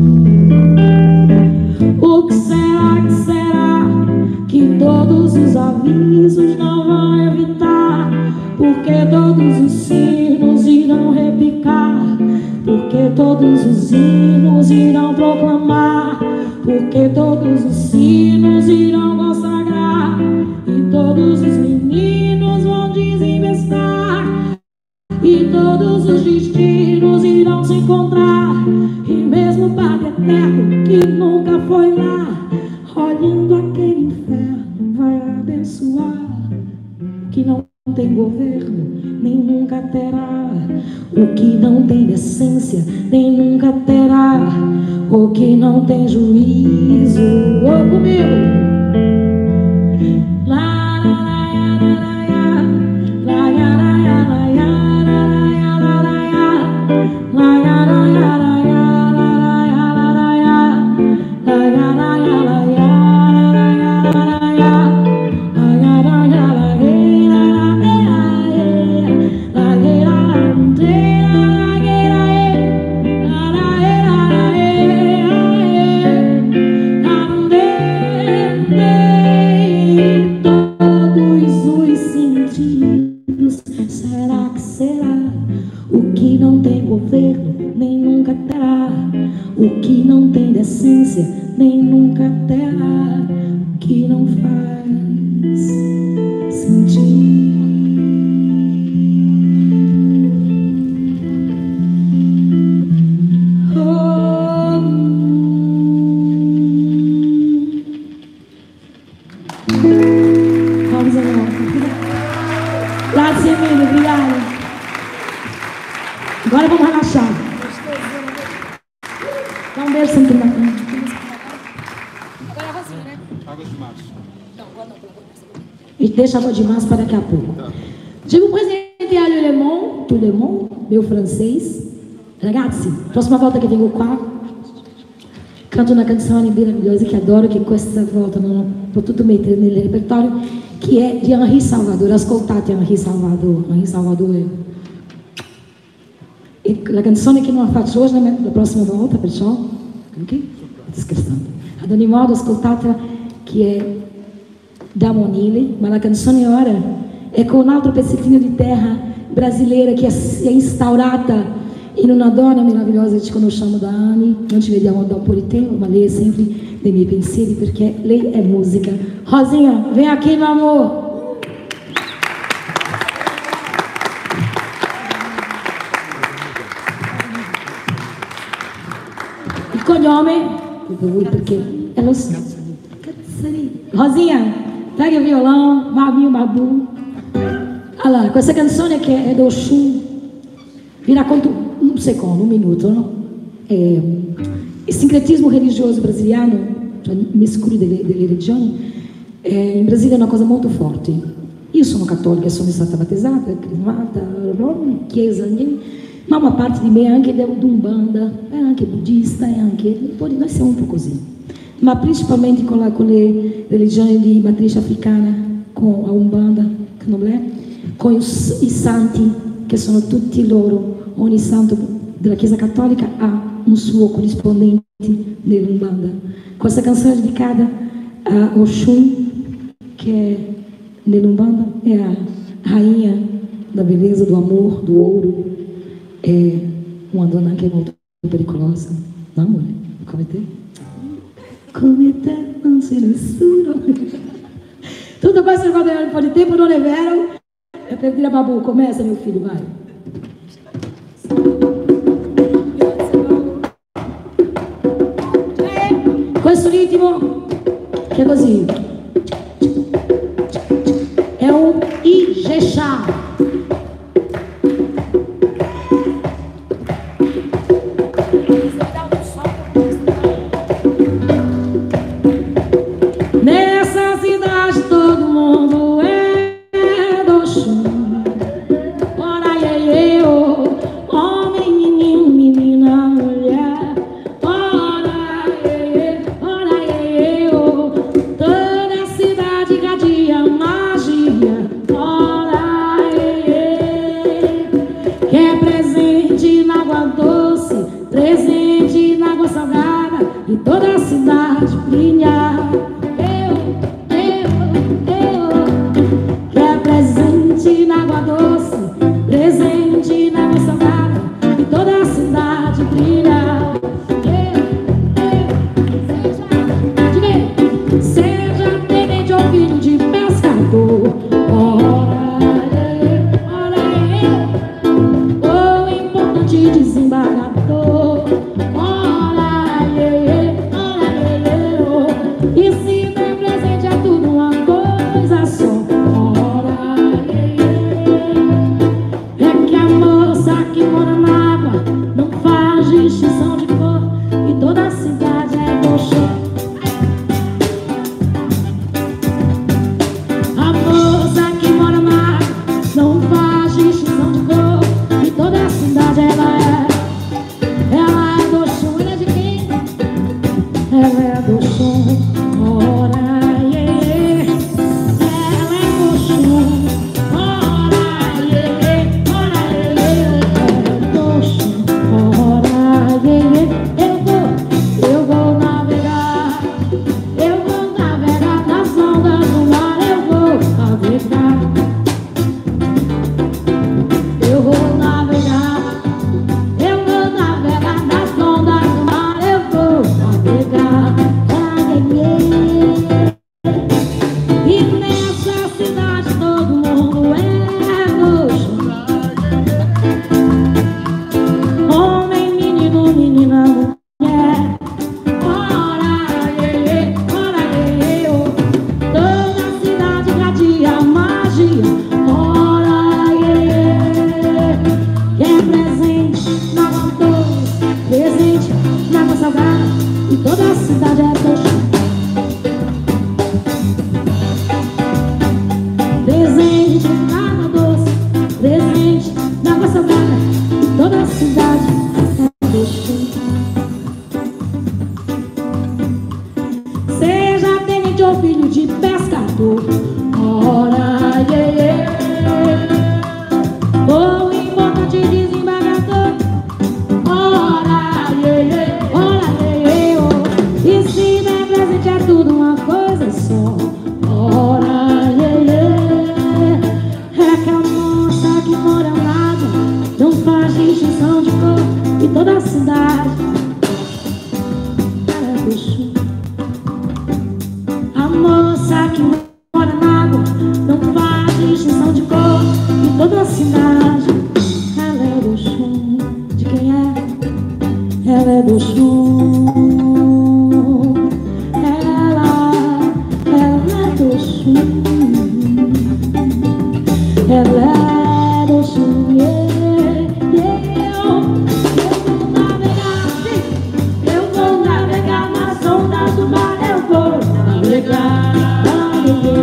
[SPEAKER 1] O que será, que será que todos os avisos não vão evitar, porque todos os sinos irão repicar, porque todos os hinos irão proclamar, porque todos os sinos irão consagrar, e todos os meninos vão desinvestar, e todos os destinos irão se encontrar, e mesmo o Padre Eterno que nunca foi lá, olhando aquele inferno, vai abençoar. O que não tem governo nem nunca terá, o que não tem decência nem nunca terá, o que não tem juízo. Ô, comigo! Será que será? O que não tem governo nem nunca terá, o que não tem decência nem nunca terá, o que não faz sentir. Oh. Vamos agora. Grazie mille, obrigada. Agora vamos relaxar. Dá um beijo sempre na frente.
[SPEAKER 2] Agora é a Rosinha, né?
[SPEAKER 3] Água de março.
[SPEAKER 2] Não, agora não, pelo amor de Deus.
[SPEAKER 1] E deixa a água de março para daqui a pouco.
[SPEAKER 3] Tá.
[SPEAKER 1] Je vous présente à Le Monde, tout le monde, meu francês. Ragazzi, próxima volta que vengo qua, canto una canzone meravigliosa che adoro, che questa volta non ho potuto mettere nel repertorio, che è di Henri Salvador. Ascoltate Henri Salvador. Henri Salvador è... E la canzone che non la faccio oggi, la prossima volta, perciò, ok? Sto scherzando. Ad ogni modo, ascoltatela, che è da Monile, ma la canzone ora è con un altro pezzettino di terra brasileira che è instaurata in una donna meravigliosa che ci conosciamo da anni, non ci vediamo da un po' di tempo, ma lei è sempre nei miei pensieri perché lei è musica. Rosinha, vem aqui, meu amor!
[SPEAKER 2] Cognome, perché é lo stesso. Rosinha, pega o violão, Babinho Babu. Allora, questa canzone che è d'Oshun, vi racconto un secondo, un minuto, no? É, il sincretismo religioso brasiliano, cioè miscuri delle, delle religioni, é, in Brasile è una cosa molto forte. Io sono cattolica, sono stata battezzata, crismata, chiesa, ma una parte di me è anche d'Umbanda, è anche buddista, è anche... Noi siamo un po' così. Ma principalmente con, la, con le religioni di matrice africana, con a Umbanda, Candomblé, con i, i santi, che sono tutti loro, ogni santo della Chiesa Cattolica ha un suo corrispondente nell'Umbanda. Questa canzone è dedicata a Oshun, che nell'Umbanda è a rainha da beleza, do amor, do ouro. É uma dona que é muito perigosa. Não, mulher? Come te? Come te non c'è nessuno. Tutto questo riguarda un po' di tempo, non è vero? È per dire a Babu, começa, meu filho, vai. Questo ritmo, che è così, è un Ijexá. Nessa cidade todo mundo é do Oxum. Ora, iê, iê, oh, homem, menino, menina, mulher. Ora, iê, ora, iê, oh, toda a cidade irradia magia. Ora, iê, que é presente na água doce, presente na água salgada, e toda a cidade brilha. Na água doce, presente na água salgada, e toda a cidade brilha. Seja, seja tenente ou filho de pescador, ora, ora, ou importante desembargador, ora, ora, e se der presente é tudo uma coisa só. Que mora na água, não faz distinção de cor, e toda a cidade é do Oxum. A moça que mora na água não faz distinção de cor, e toda a cidade ela é. Ela é do Oxum, ela é de quem? Ela é do Oxum. Ora, iê, ela é do Oxum. E toda a cidade é do Oxum. Presente na água doce, presente na água salgada, e toda a cidade é do Oxum. Seja tenente ou filho de pescador, ora, iê, iê, ou importante desembargador, ora, iê, iê, ora, e se der presente é tudo uma coisa só. Ora, iê, iê, é que a moça que mora na água não faz distinção de cor, e toda a cidade é do Oxum. A moça que mora na água não faz distinção de cor, e toda a cidade ela é do Oxum. De quem é? Ela é do Oxum. ela é do sul, yeah, yeah. Eu vou navegar, eu vou navegar nas ondas do mar, eu vou navegar, eu vou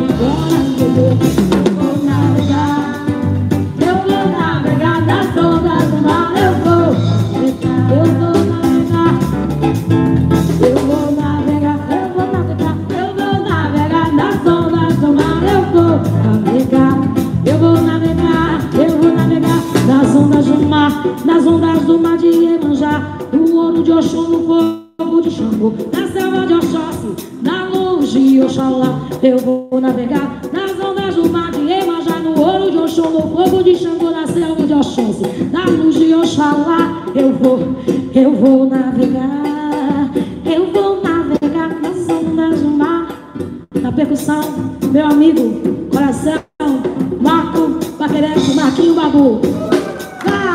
[SPEAKER 2] navegar, eu vou navegar nas ondas do mar, eu vou navegar, eu vou navegar, eu vou navegar, eu vou navegar, eu vou navegar nas ondas do mar, eu vou navegar, eu vou navegar, eu vou navegar nas ondas do mar, nas ondas do mar de Iemanjá, no ouro de Oxum, no fogo de Xangô, na selva de Oxóssi, na luz de Oxalá. Eu vou navegar nas ondas do mar de Iemanjá, no ouro de Oxum, no fogo de Xangô, na selva de Oxóssi, na luz de Oxalá. Eu vou, eu vou navegar, eu vou navegar nas ondas do mar. Na percussão, meu amigo, coração, Marco Paquerete, Marquinho Babu. Vai!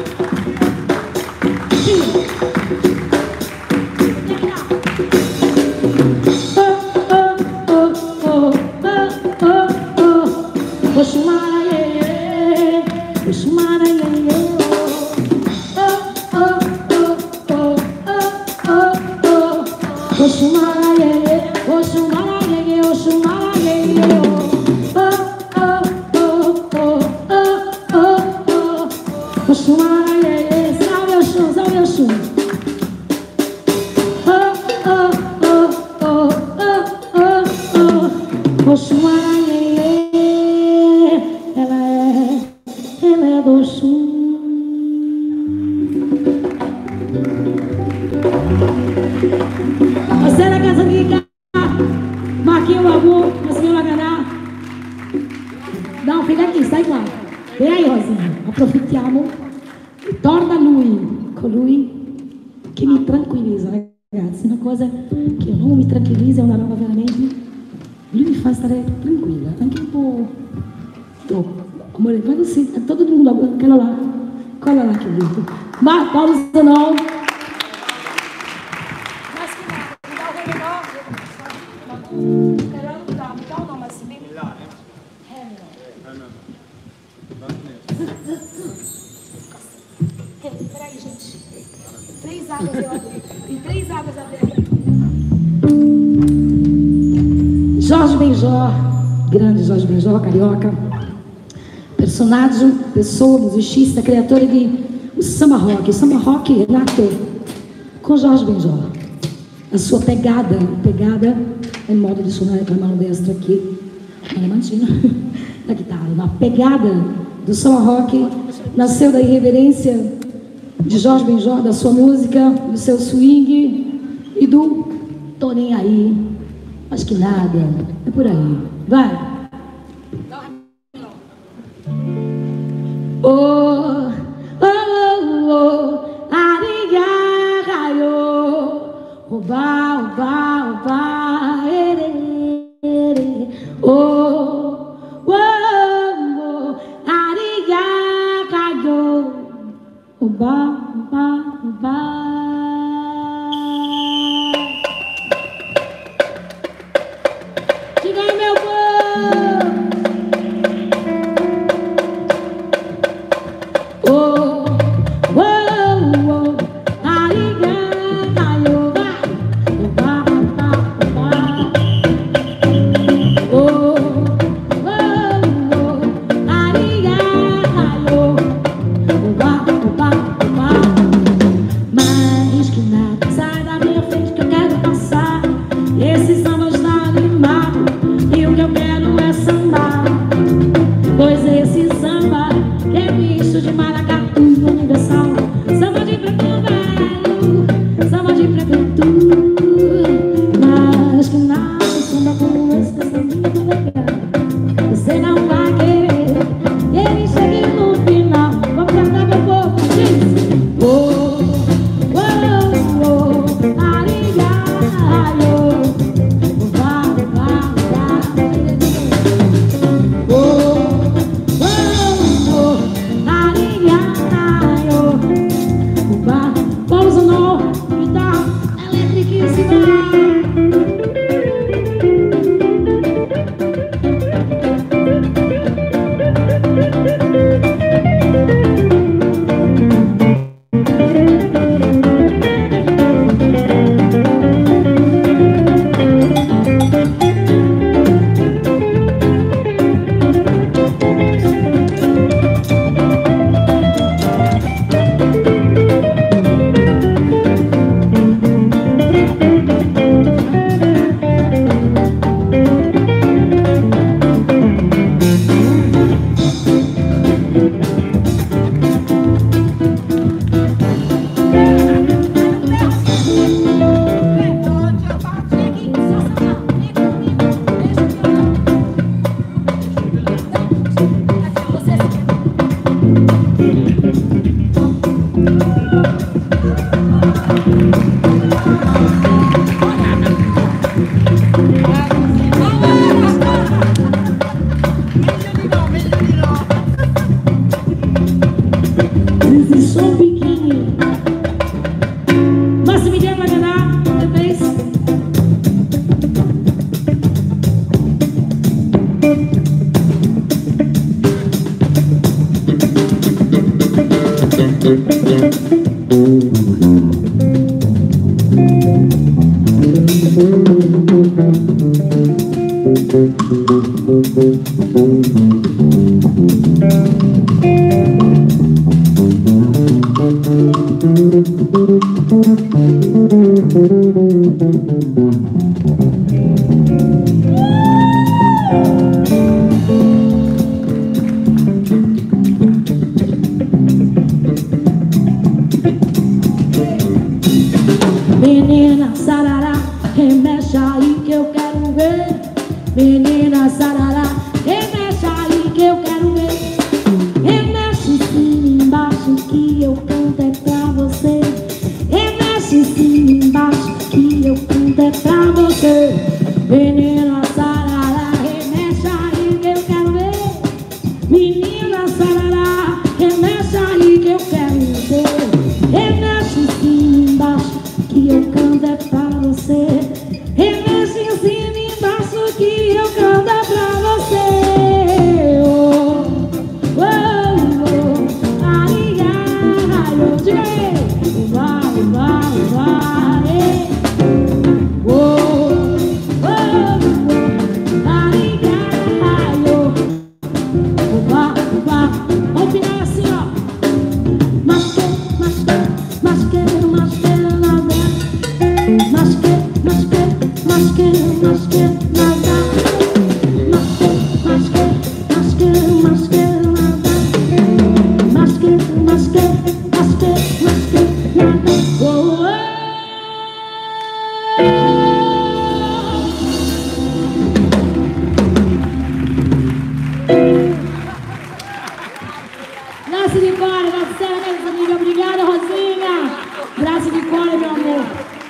[SPEAKER 2] Oxumaraie, Oxumaraie, oh, oh, oh, oh, oh, oh, Oxumaraie, Oxumaraie, Oxumaraie, oh, oh, oh, oh, oh, oh, Oxumaraie, salve Oxum, salve Oxum. Oh, oh, oh, oh, oh, oh, oh, Oxumaraie. Você da Casa Amiga, Marquinho Babu, a senhora Ganá. Não, fica aqui, stai qua. Vem aí, Rosinha. Approfittiamo. Torna lui, colui che mi tranquillizza, ragazzi. Una cosa che non mi tranquillizza, è una roba veramente. Lui mi fa stare tranquilla, anche un po' troppo. Amore, quando si, todo mundo, aquela lá, cola lá, querido. Ma, Paulo Zanon. Peraí, gente. Três águas eu abri. Tem três águas abertas. Jorge Benjor, grande Jorge Benjor, carioca. Personagem, pessoa, musicista, criadora de o samba rock. O samba rock nasceu com Jorge Benjor. A sua pegada, pegada é modo de sonar com a mão destra aqui, na mantina, da guitarra. A pegada do samba rock nasceu da irreverência de Jorge Benjor, da sua música, do seu swing e do tô nem aí, acho que nada, é por aí. Vai! Oh, oh, oh, oh, arigayo, oba, oba, oba, ere, ere, oh, oh, oh, arigayo, oba, oba, oba. Diga aí, meu povo! Menina sarará, remexe aí que eu quero ver. Menina sarará, remexe aí que eu quero ver. Remexe em cima, embaixo que eu canto é pra você. Remexe em cima, embaixo que eu canto é pra você. Menina sarará, remexe aí que eu quero ver. Menina sarará, remexe aí que eu quero ver. Remexe em cima, embaixo que eu canto é pra você. Remexe em cima e embaixo que eu canto é pra você. Oh, oh, oh, ai, ai, eu digo aí. Vai, vai, vai. Oh, oh, oh, ai, ai, oh, vai, vai. Vamos virar assim, ó. Mas que, mas que, mas que, mas que. Mas que, mas que, mas que, mas que, nada. Mas que, mas que, mas que, mas que, nada. Mas que, mas que, mas que, mas que, nada. Oh, oh. Graça de Cora, Nossa Senhora, minha família, obrigada, Rosinha. Graça de Cora, meu amor.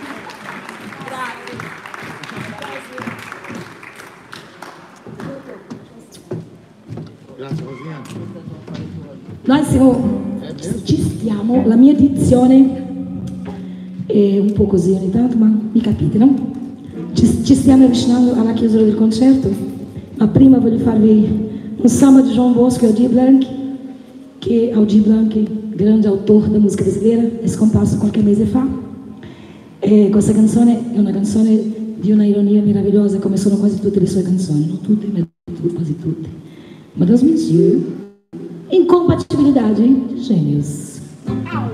[SPEAKER 3] Grazie Rosinha.
[SPEAKER 2] Noi siamo, ci stiamo, la mia dizione è un po' così ogni tanto, ma mi capite, no? Ci, ci stiamo avvicinando alla chiusura del concerto, ma prima voglio farvi un samba di João Bosco e Aldir Blanc, che Aldir Blanc, grande autore da musica brasileira, è scomparso qualche mese fa. E questa canzone è una canzone di una ironia meravigliosa, come sono quasi tutte le sue canzoni, non tutte, ma quasi tutte. Madame Monsieur, incompatibilidade de gênios. Tá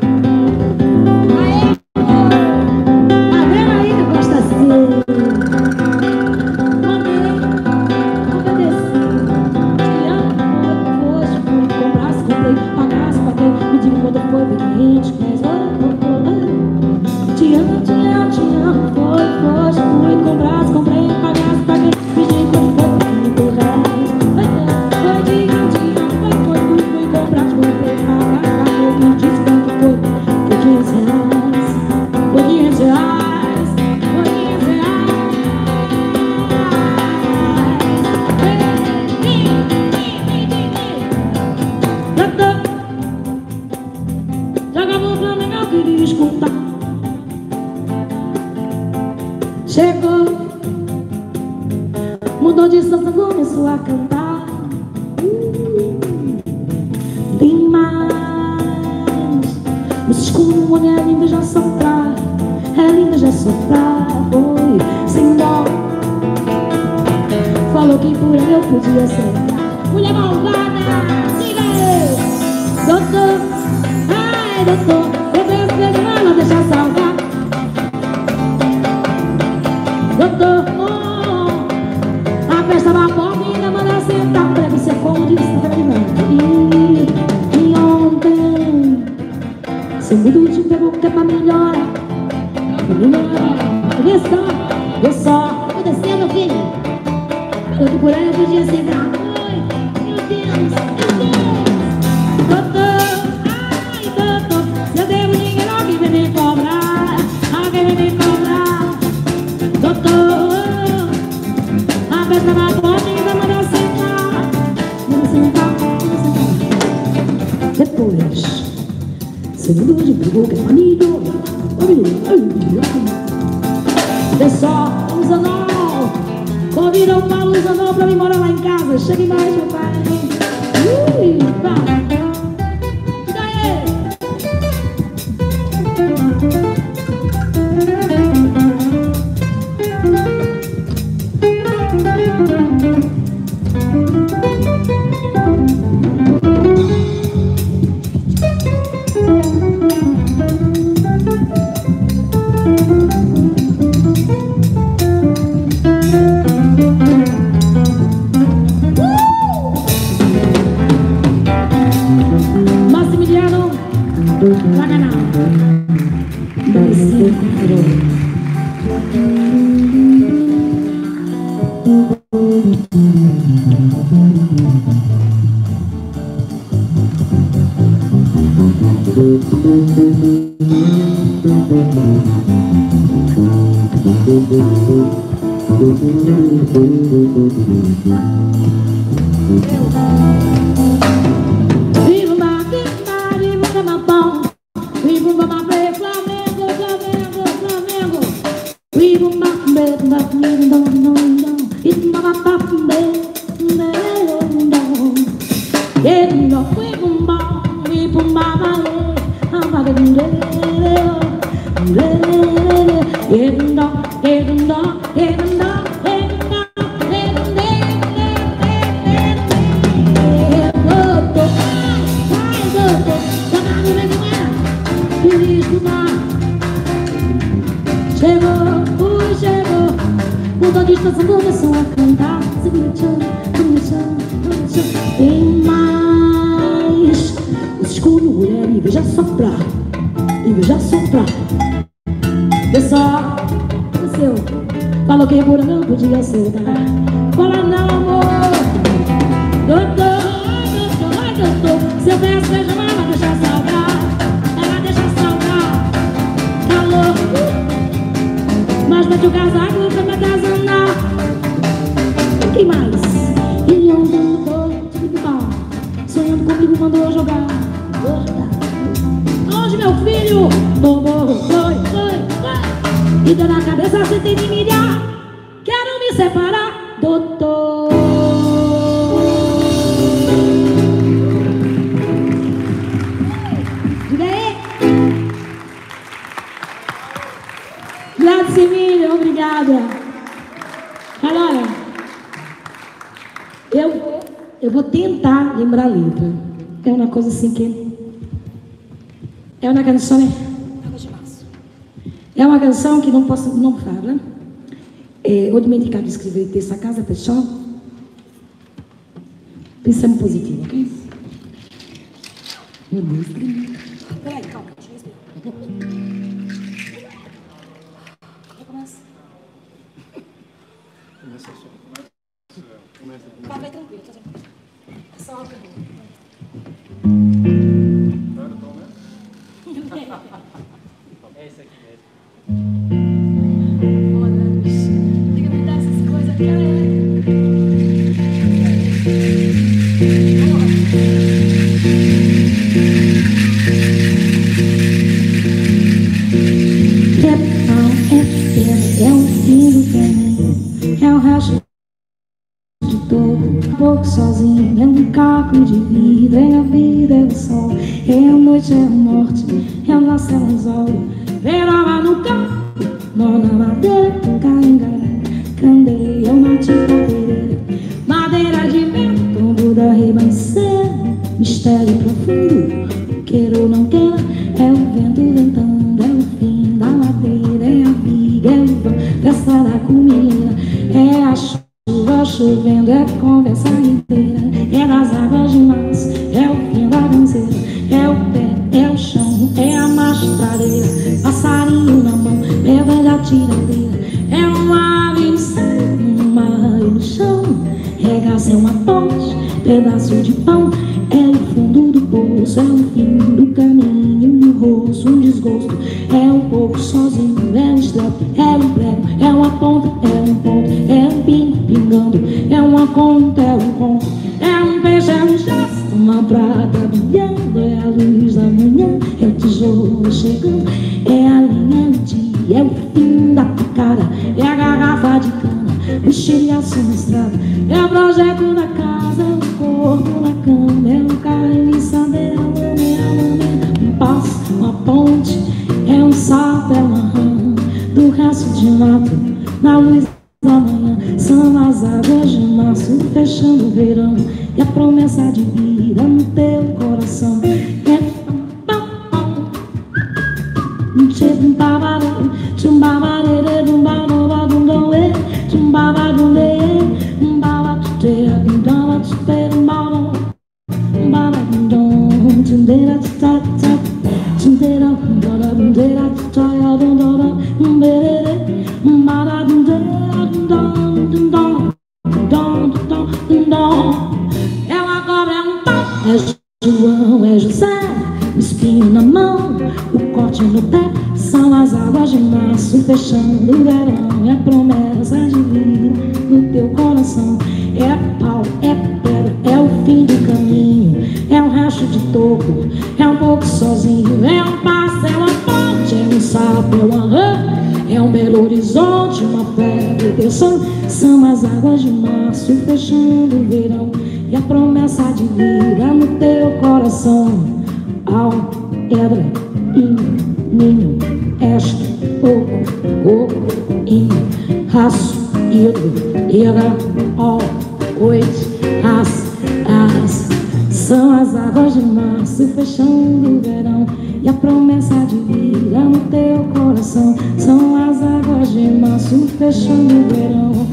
[SPEAKER 2] vendo aí que gosta assim? Te amo, hoje fui comprar, se comprei, pagasse, paguei, me diga quando foi, foi quente, mas oh, oh, oh. Te amo, te amo, te amo, foi, hoje fui comprar, se comprei, pagasse, paguei, me diga quando foi, foi quente, chegou, mudou de santo, começou a cantar. Uh, tem mais. No escuro, mulher linda já soprar, é linda já soprar, foi sem dó. Falou que por ele eu podia ser mulher malvada, siga eu. Doutor, ai doutor, eu venho pegar, não deixa salvar. Doutor, oh, a festa vai pop e ainda manda sentar. Pra você como disse, tá vendo? E ontem seu mundo te pegou que é pra melhorar. Pra melhorar, vê só, vê só. Aconteceu, meu filho. Falou que por aí eu podia ser pra oi, meu Deus, meu Deus. Doutor, ai doutor, se eu devo dinheiro, alguém vem me cobrar. Alguém vem me cobrar. Doutor, a festa vai pode ainda mandar sentar. Vamos sentar, vamos sentar. Depois, segundo de pegou que é família. Vê só, vamos andar. Convidou o Paulo Zanol pra vir morar lá em casa. Chegue mais, meu pai. Ui, pá. E daí? Larga não. Belezinho, confirou. Viva Maquina, viva Camapão, viva Mamapé, Flamengo, Flamengo, Flamengo. Viva Mamapé, Flamengo, não, não, não. Viva Mamapé, não, não. Ele não foi bom, viva Mamapé, Mamapé, ele não, ele não, ele não. Começou a cantar, segura o chão, segura o chão, segura o chão. Tem mais. O escuro, mulher, e veja soprar, e veja soprar. Vê só, desceu. Falou que por não podia soltar. Fala não, amor. Doutor, doutor, doutor. Seu verso é chamar, ela deixa salgar. Ela deixa salgar. Calor. Mas mete o casaco pra me atazanar. Quem mais? E andando todo tipo mal, sonhando comigo, mandou jogar. Vou jogar. Onde meu filho? Bobo, foi, foi, foi. E deu na cabeça, você tem de me dar. Quero me separar, doutor. Diga aí. Grazie mille, obrigada. Allora, eu, eu vou tentar lembrar a letra. É uma coisa assim que... É uma canção... É uma canção che non posso non farla. E ho dimenticato di scrivere il testo a casa, perciò pensiamo positivo, ok? Meu Deus. Peraí, calma, deixa eu respirar. Recomeça. Começa só. Começa. Vai, vai tranquilo, tá tranquilo. É só algo bom.
[SPEAKER 3] É esse aqui mesmo.
[SPEAKER 2] Olha, tem que me dar essas coisas aqui. É pão, é pedra, é um fim do caminho, é o resto de todo, um pouco sozinho, é um caco de vida, é a vida, é o sol, é a noite, é a morte, é o nosso anzol. Verava no campo, nó na madeira, cangaia, candeia, uma tiradeira, madeira de vento, tombo da ribanceira, mistério profundo, queira ou não queira, é o vento ventando, é o fim da madeira, é a viga, é o vão, festa da comida, é a chuva chovendo, é a conversa inteira, é das águas de março, é o fim da ganzeira, é o pé, é o chão, é a mastradeira, passarinho na mão, leva da tiradeira, é uma ave no céu, uma ave no chão, regaça é uma ponte, pedaço de pão, é o fundo do poço, é o fim do caminho, um rosto, um desgosto, é um pouco sozinho, é um estrepe, é um prego, é uma ponta, é um ponto, é um pingo pingando, é uma conta, é um conto, é um peixe, é um gesto, uma prata brilhando, é a luz da manhã, é o tijolo chegando, é a linha do dia, é o fim da picada, é a garrafa de cana, o estilhaço na estrada, é o projeto da casa, é o corpo na cama, é um carniçadeira, é um homem, é um passo, uma ponte, é um sapo, é uma rã, do resto de mato, na luz da manhã, são as águas de março, fechando o verão, e a promessa de vida no teu coração, é Ela cobra um pau. É João, é José, o espinho na mão, o corte no pé. São as águas de março fechando o verão. É a promessa de vida no teu coração. É pau, é pedra, é o fim do caminho. É um resto de toco, é um pouco sozinho. É um passo, é uma ponte, é um sapo, é uma rã. É um belo horizonte, uma febre de sonho. São as águas de março fechando o verão. E a promessa de vida no teu coração. Ao, pedra, inho, ninho, este, oco, oco, inho, raço, hidro, era, ó, oito, as, as. São as águas de março fechando o verão. E a promessa de vida no teu coração. São as águas de março fechando o verão.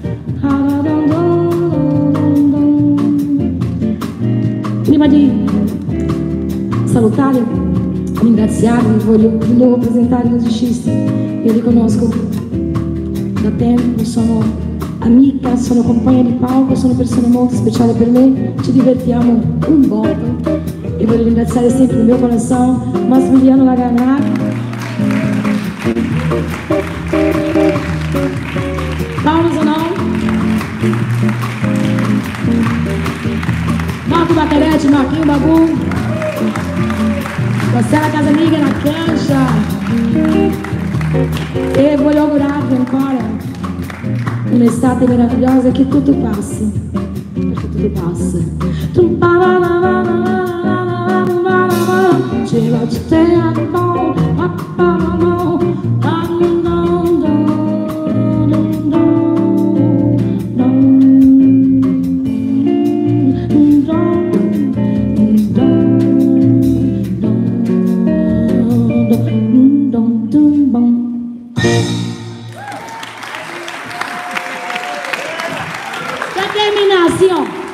[SPEAKER 2] Clima de salutária, ringraziare, voglio di nuovo presentare i musicisti. Io li conosco da tempo, sono amica, sono compagna di palco, sono persone molto speciali per me, ci divertiamo un botto e voglio ringraziare sempre il mio coração Massimiliano Laganà. Palmas ou não? Marco Bacarete, Marquinho Babu, Marcela Casamiga na cancha. E voglio augurarvi ancora un'estate meravigliosa, che tutto passi, perché tutto passa. Ce la città determinação.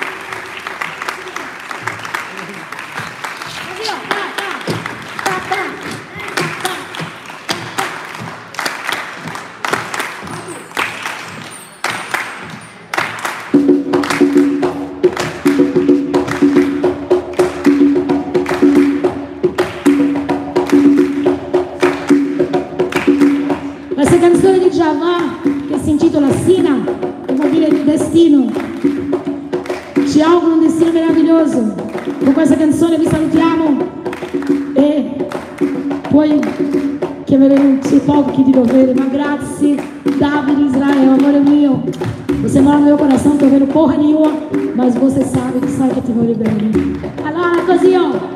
[SPEAKER 2] Questa canzone di Djavan che si intitola Sina, vuol dire destino. Ci auguro un destino meraviglioso. Con questa canzone vi salutiamo e poi chiameremo sui pochi di dovere. Ma grazie Davide Israel, amore mio. Você mora no meu coração, tô vendo porra nenhuma, mas você sabe que sabe que te voglio bene. Allora così, ó.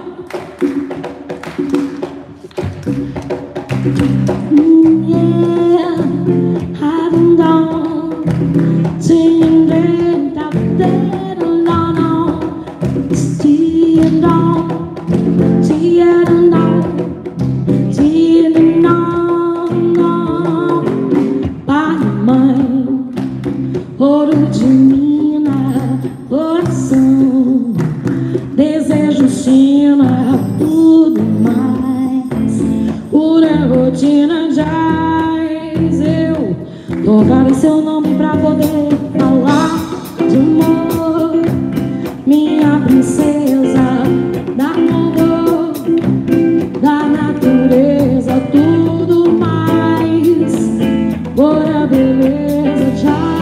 [SPEAKER 2] Yeah, I don't know. Singing that they don't know. Still don't, still don't know, still don't know. Pai, mãe, ouro de mina, coração, desejo, sina, tudo mais. Pura rotina jazz, eu tocar em seu nome pra poder falar de amor. Minha princesa, da amor, da natureza, tudo mais. Pura beleza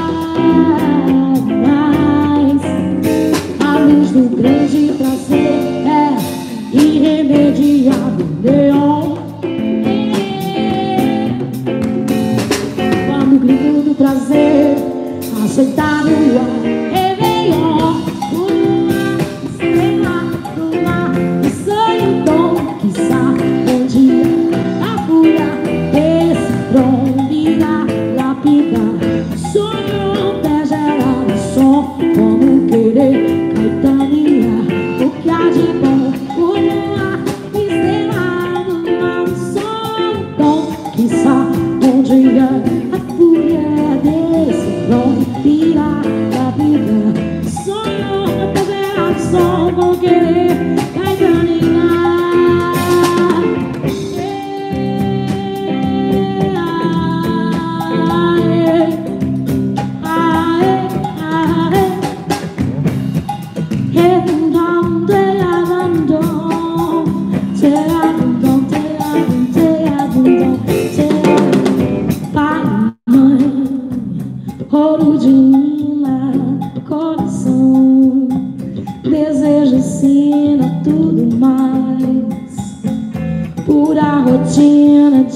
[SPEAKER 2] jazz, a luz do grande prazer é irremediável, Leon. Quando o grito do prazer aceitar o ar, é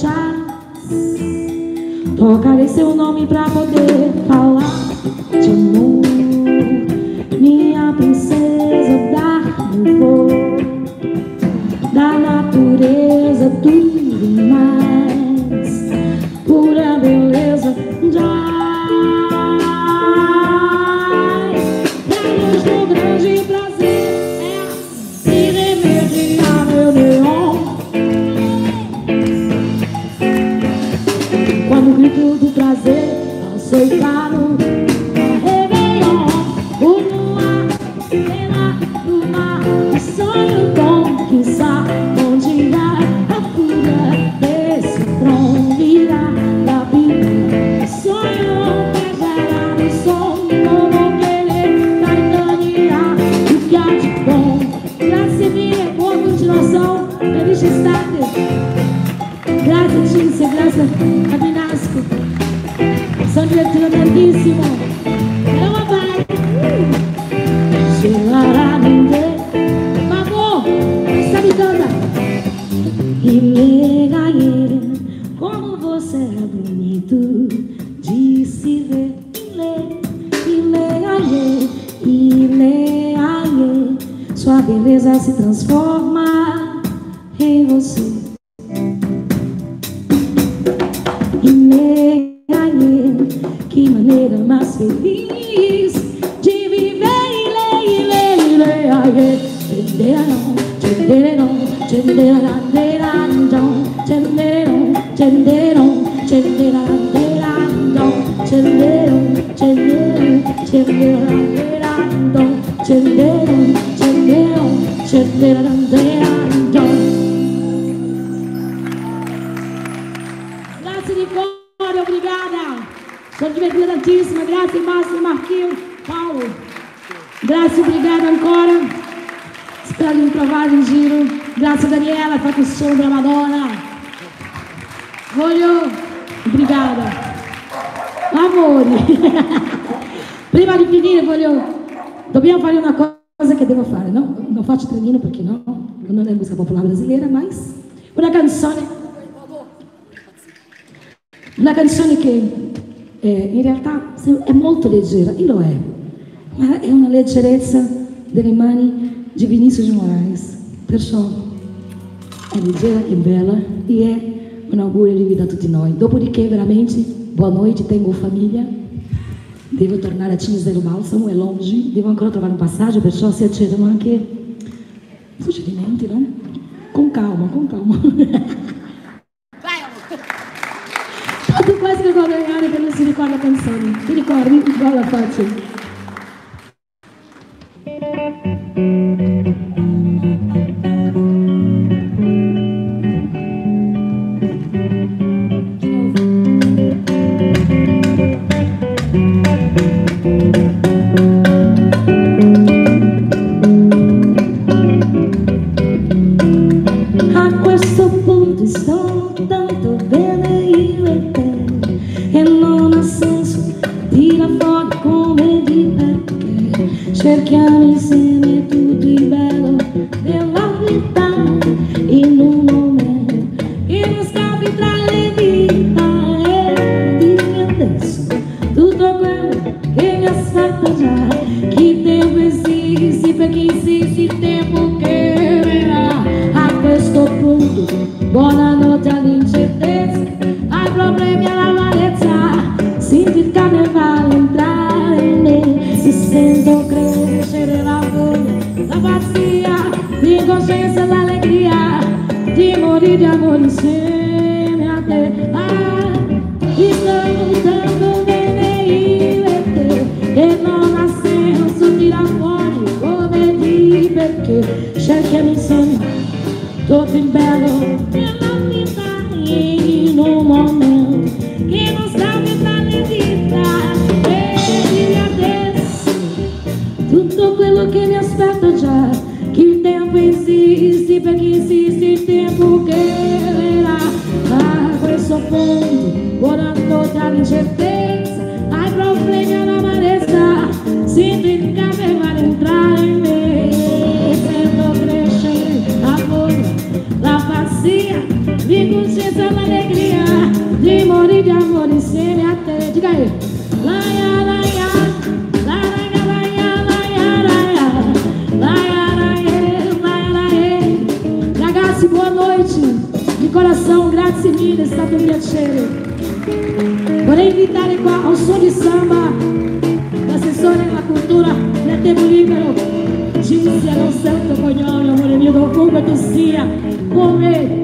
[SPEAKER 2] jazz. Tocarei seu nome pra poder falar de amor. Minha princesa da flor, da natureza, tudo mais, pura beleza, jazz. Pra nós o grande prazer é se remediar meu neon. Quando o grito do prazer aceitar o Réveillon, o luar, cena do mar, o sonho conquistar, onde vai a cura desse tron, virar da vida. Sonho que gerar o som, não vou querer caetanear o que há de bom. Graça minha, boa continuação, feliz destaque. Graças, Tícia, graças a Vinasco. São divertido, belíssimo. É uma vai. Chegará ninguém. Amor, sabe canta. Ilegaie, como você é bonito de se ver. Ilegaie, ilegaie, sua beleza se transforma em você. Que maneira mais feliz de viver. Grazie Nicole, obrigada. Sono divertidantissima, grazie Márcio, Marquinhos, Paulo. Grazie, obrigada ancora. Spero di trovare in giro. Grazie Daniela, fatto il suono della Madonna. Voglio, obrigada. Amori. Prima di finire voglio, dobbiamo fare una cosa che devo fare, no? Non faccio trenino perché no, non è musica popolare brasileira, ma una canzone. Una canzone che eh, in realtà è molto leggera, e lo è, ma è una leggerezza delle mani di Vinícius de Moraes, perciò è leggera e bella e è un augurio di vita a tutti noi. Dopodiché veramente, boa noite, tengo famiglia, devo tornare a Cinzia del Balsamo, è longe, devo ancora trovare un passaggio, perciò si accettano anche suggerimenti, no? Con calma, con calma. Tanto quasi che vado a bene che non si ricorda la canzone. Ti ricordi? Guarda la faccia. A questo punto sto tanto bene io e te, e non ha senso tira fuori come di perché cerchiamo insieme tutto il bello della vita in un momento che non scavi tra le dita. E dimmi adesso tutto quello che mi aspetta già, che tempo esiste, perché esiste il tempo che verrà. A questo punto buonanotte all'incertezza, ai problemi all'amarezza, senti il carnevale entrare in me e sento crescere la voglia, la pazzia, l'incoscienza, l'allegria di morire di amore insieme a te. Ah, stiamo tanto bene io e te, e non ha senso tirare fuori come di perché cerchiamo insieme tutto il bello della vita in un momento che non scambi tra le dita. E dimmi adesso tutto quello che mi aspetta già, che il tempo esiste, perché esiste il tempo che verrà. A questo punto buonanotte all'incertezza, ai problemi all'amarezza, sento il carnevale entrare in me e sento crescere la voglia, la pazzia, l'incoscienza, l'allegria Diga aí. Laia, laia, laia, laia, laia, laia, laia, laia, laia, laia. Ragazzi, boa noite. Di coração, grazie mille, è stato un piacere. Vorrei invitare qua a un suono di samba l'assessore della cultura del tempo libero, Cinzia, non sei un tuo cognome, amore mio, dovunque tu sia, con me.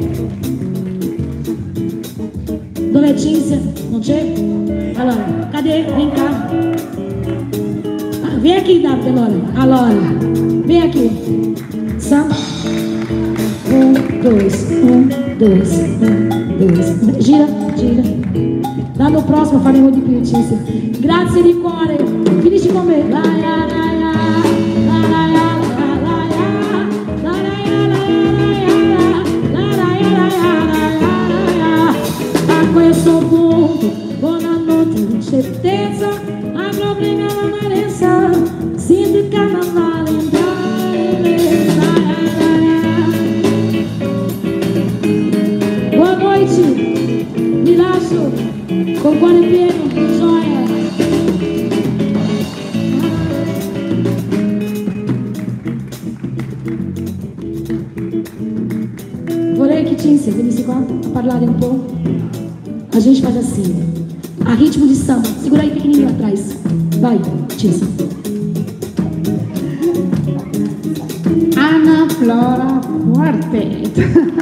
[SPEAKER 2] Dov'è Cinzia? Non c'è? Allora, cadê? Vem cá. Ah, vem aqui, Davi, allora. Allora, vem aqui. Samba. Um, dois, um, dois, um, dois. Gira, gira. L'anno prossimo faremo di più, Cinzia. Grazie di cuore. Finisci con me. Laia, laia, laia, laia, laia, laia, laia. A questo punto, buonanotte di certezza, avrò pregato un'arenza, si di carnavale entrare. Boa noite, mi lascio con cuore pieno di gioia. Vorrei che Cinzia venisse qua a parlare un po'. A gente faz assim, a ritmo de samba. Segura aí pequenininho atrás. Vai, Cinzia.
[SPEAKER 4] Anna Flora Quartet.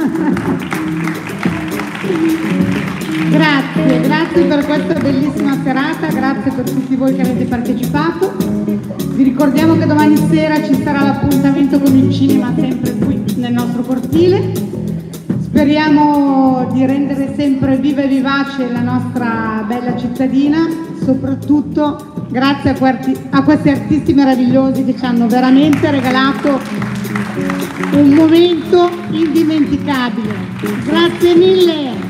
[SPEAKER 4] Grazie, grazie per questa bellissima serata, grazie per tutti voi che avete partecipato. Vi ricordiamo che domani sera ci sarà l'appuntamento con il cinema sempre qui nel nostro cortile. Speriamo di rendere sempre viva e vivace la nostra bella cittadina, soprattutto grazie a, questi, a questi artisti meravigliosi che ci hanno veramente regalato un momento indimenticabile. Grazie mille!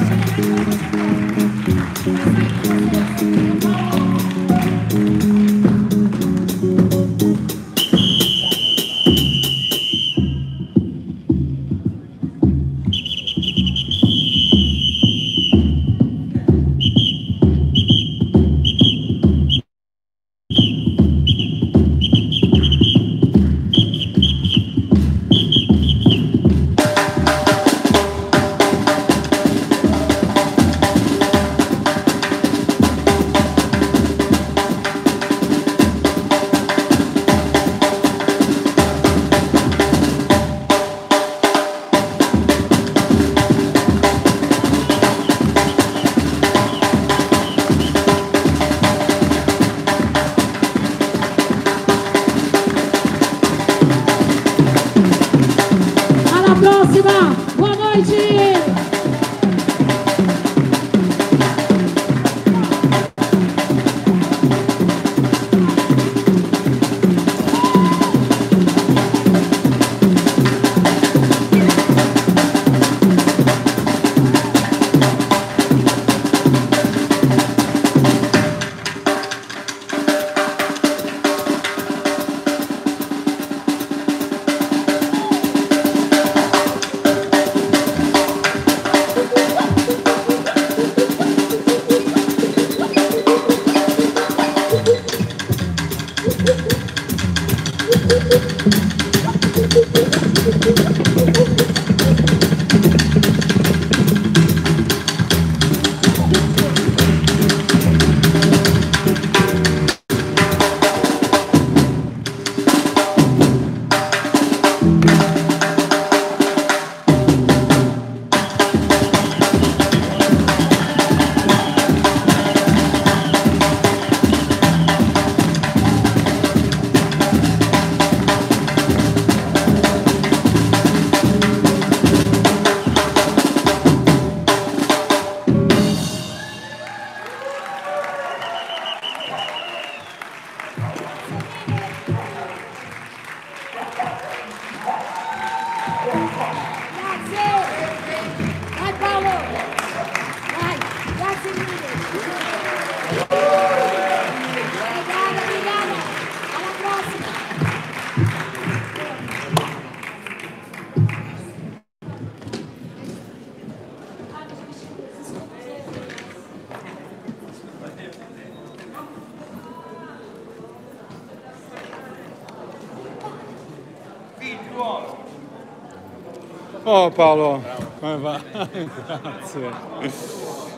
[SPEAKER 2] Boa noite!
[SPEAKER 5] Oh Paolo, come va? Grazie.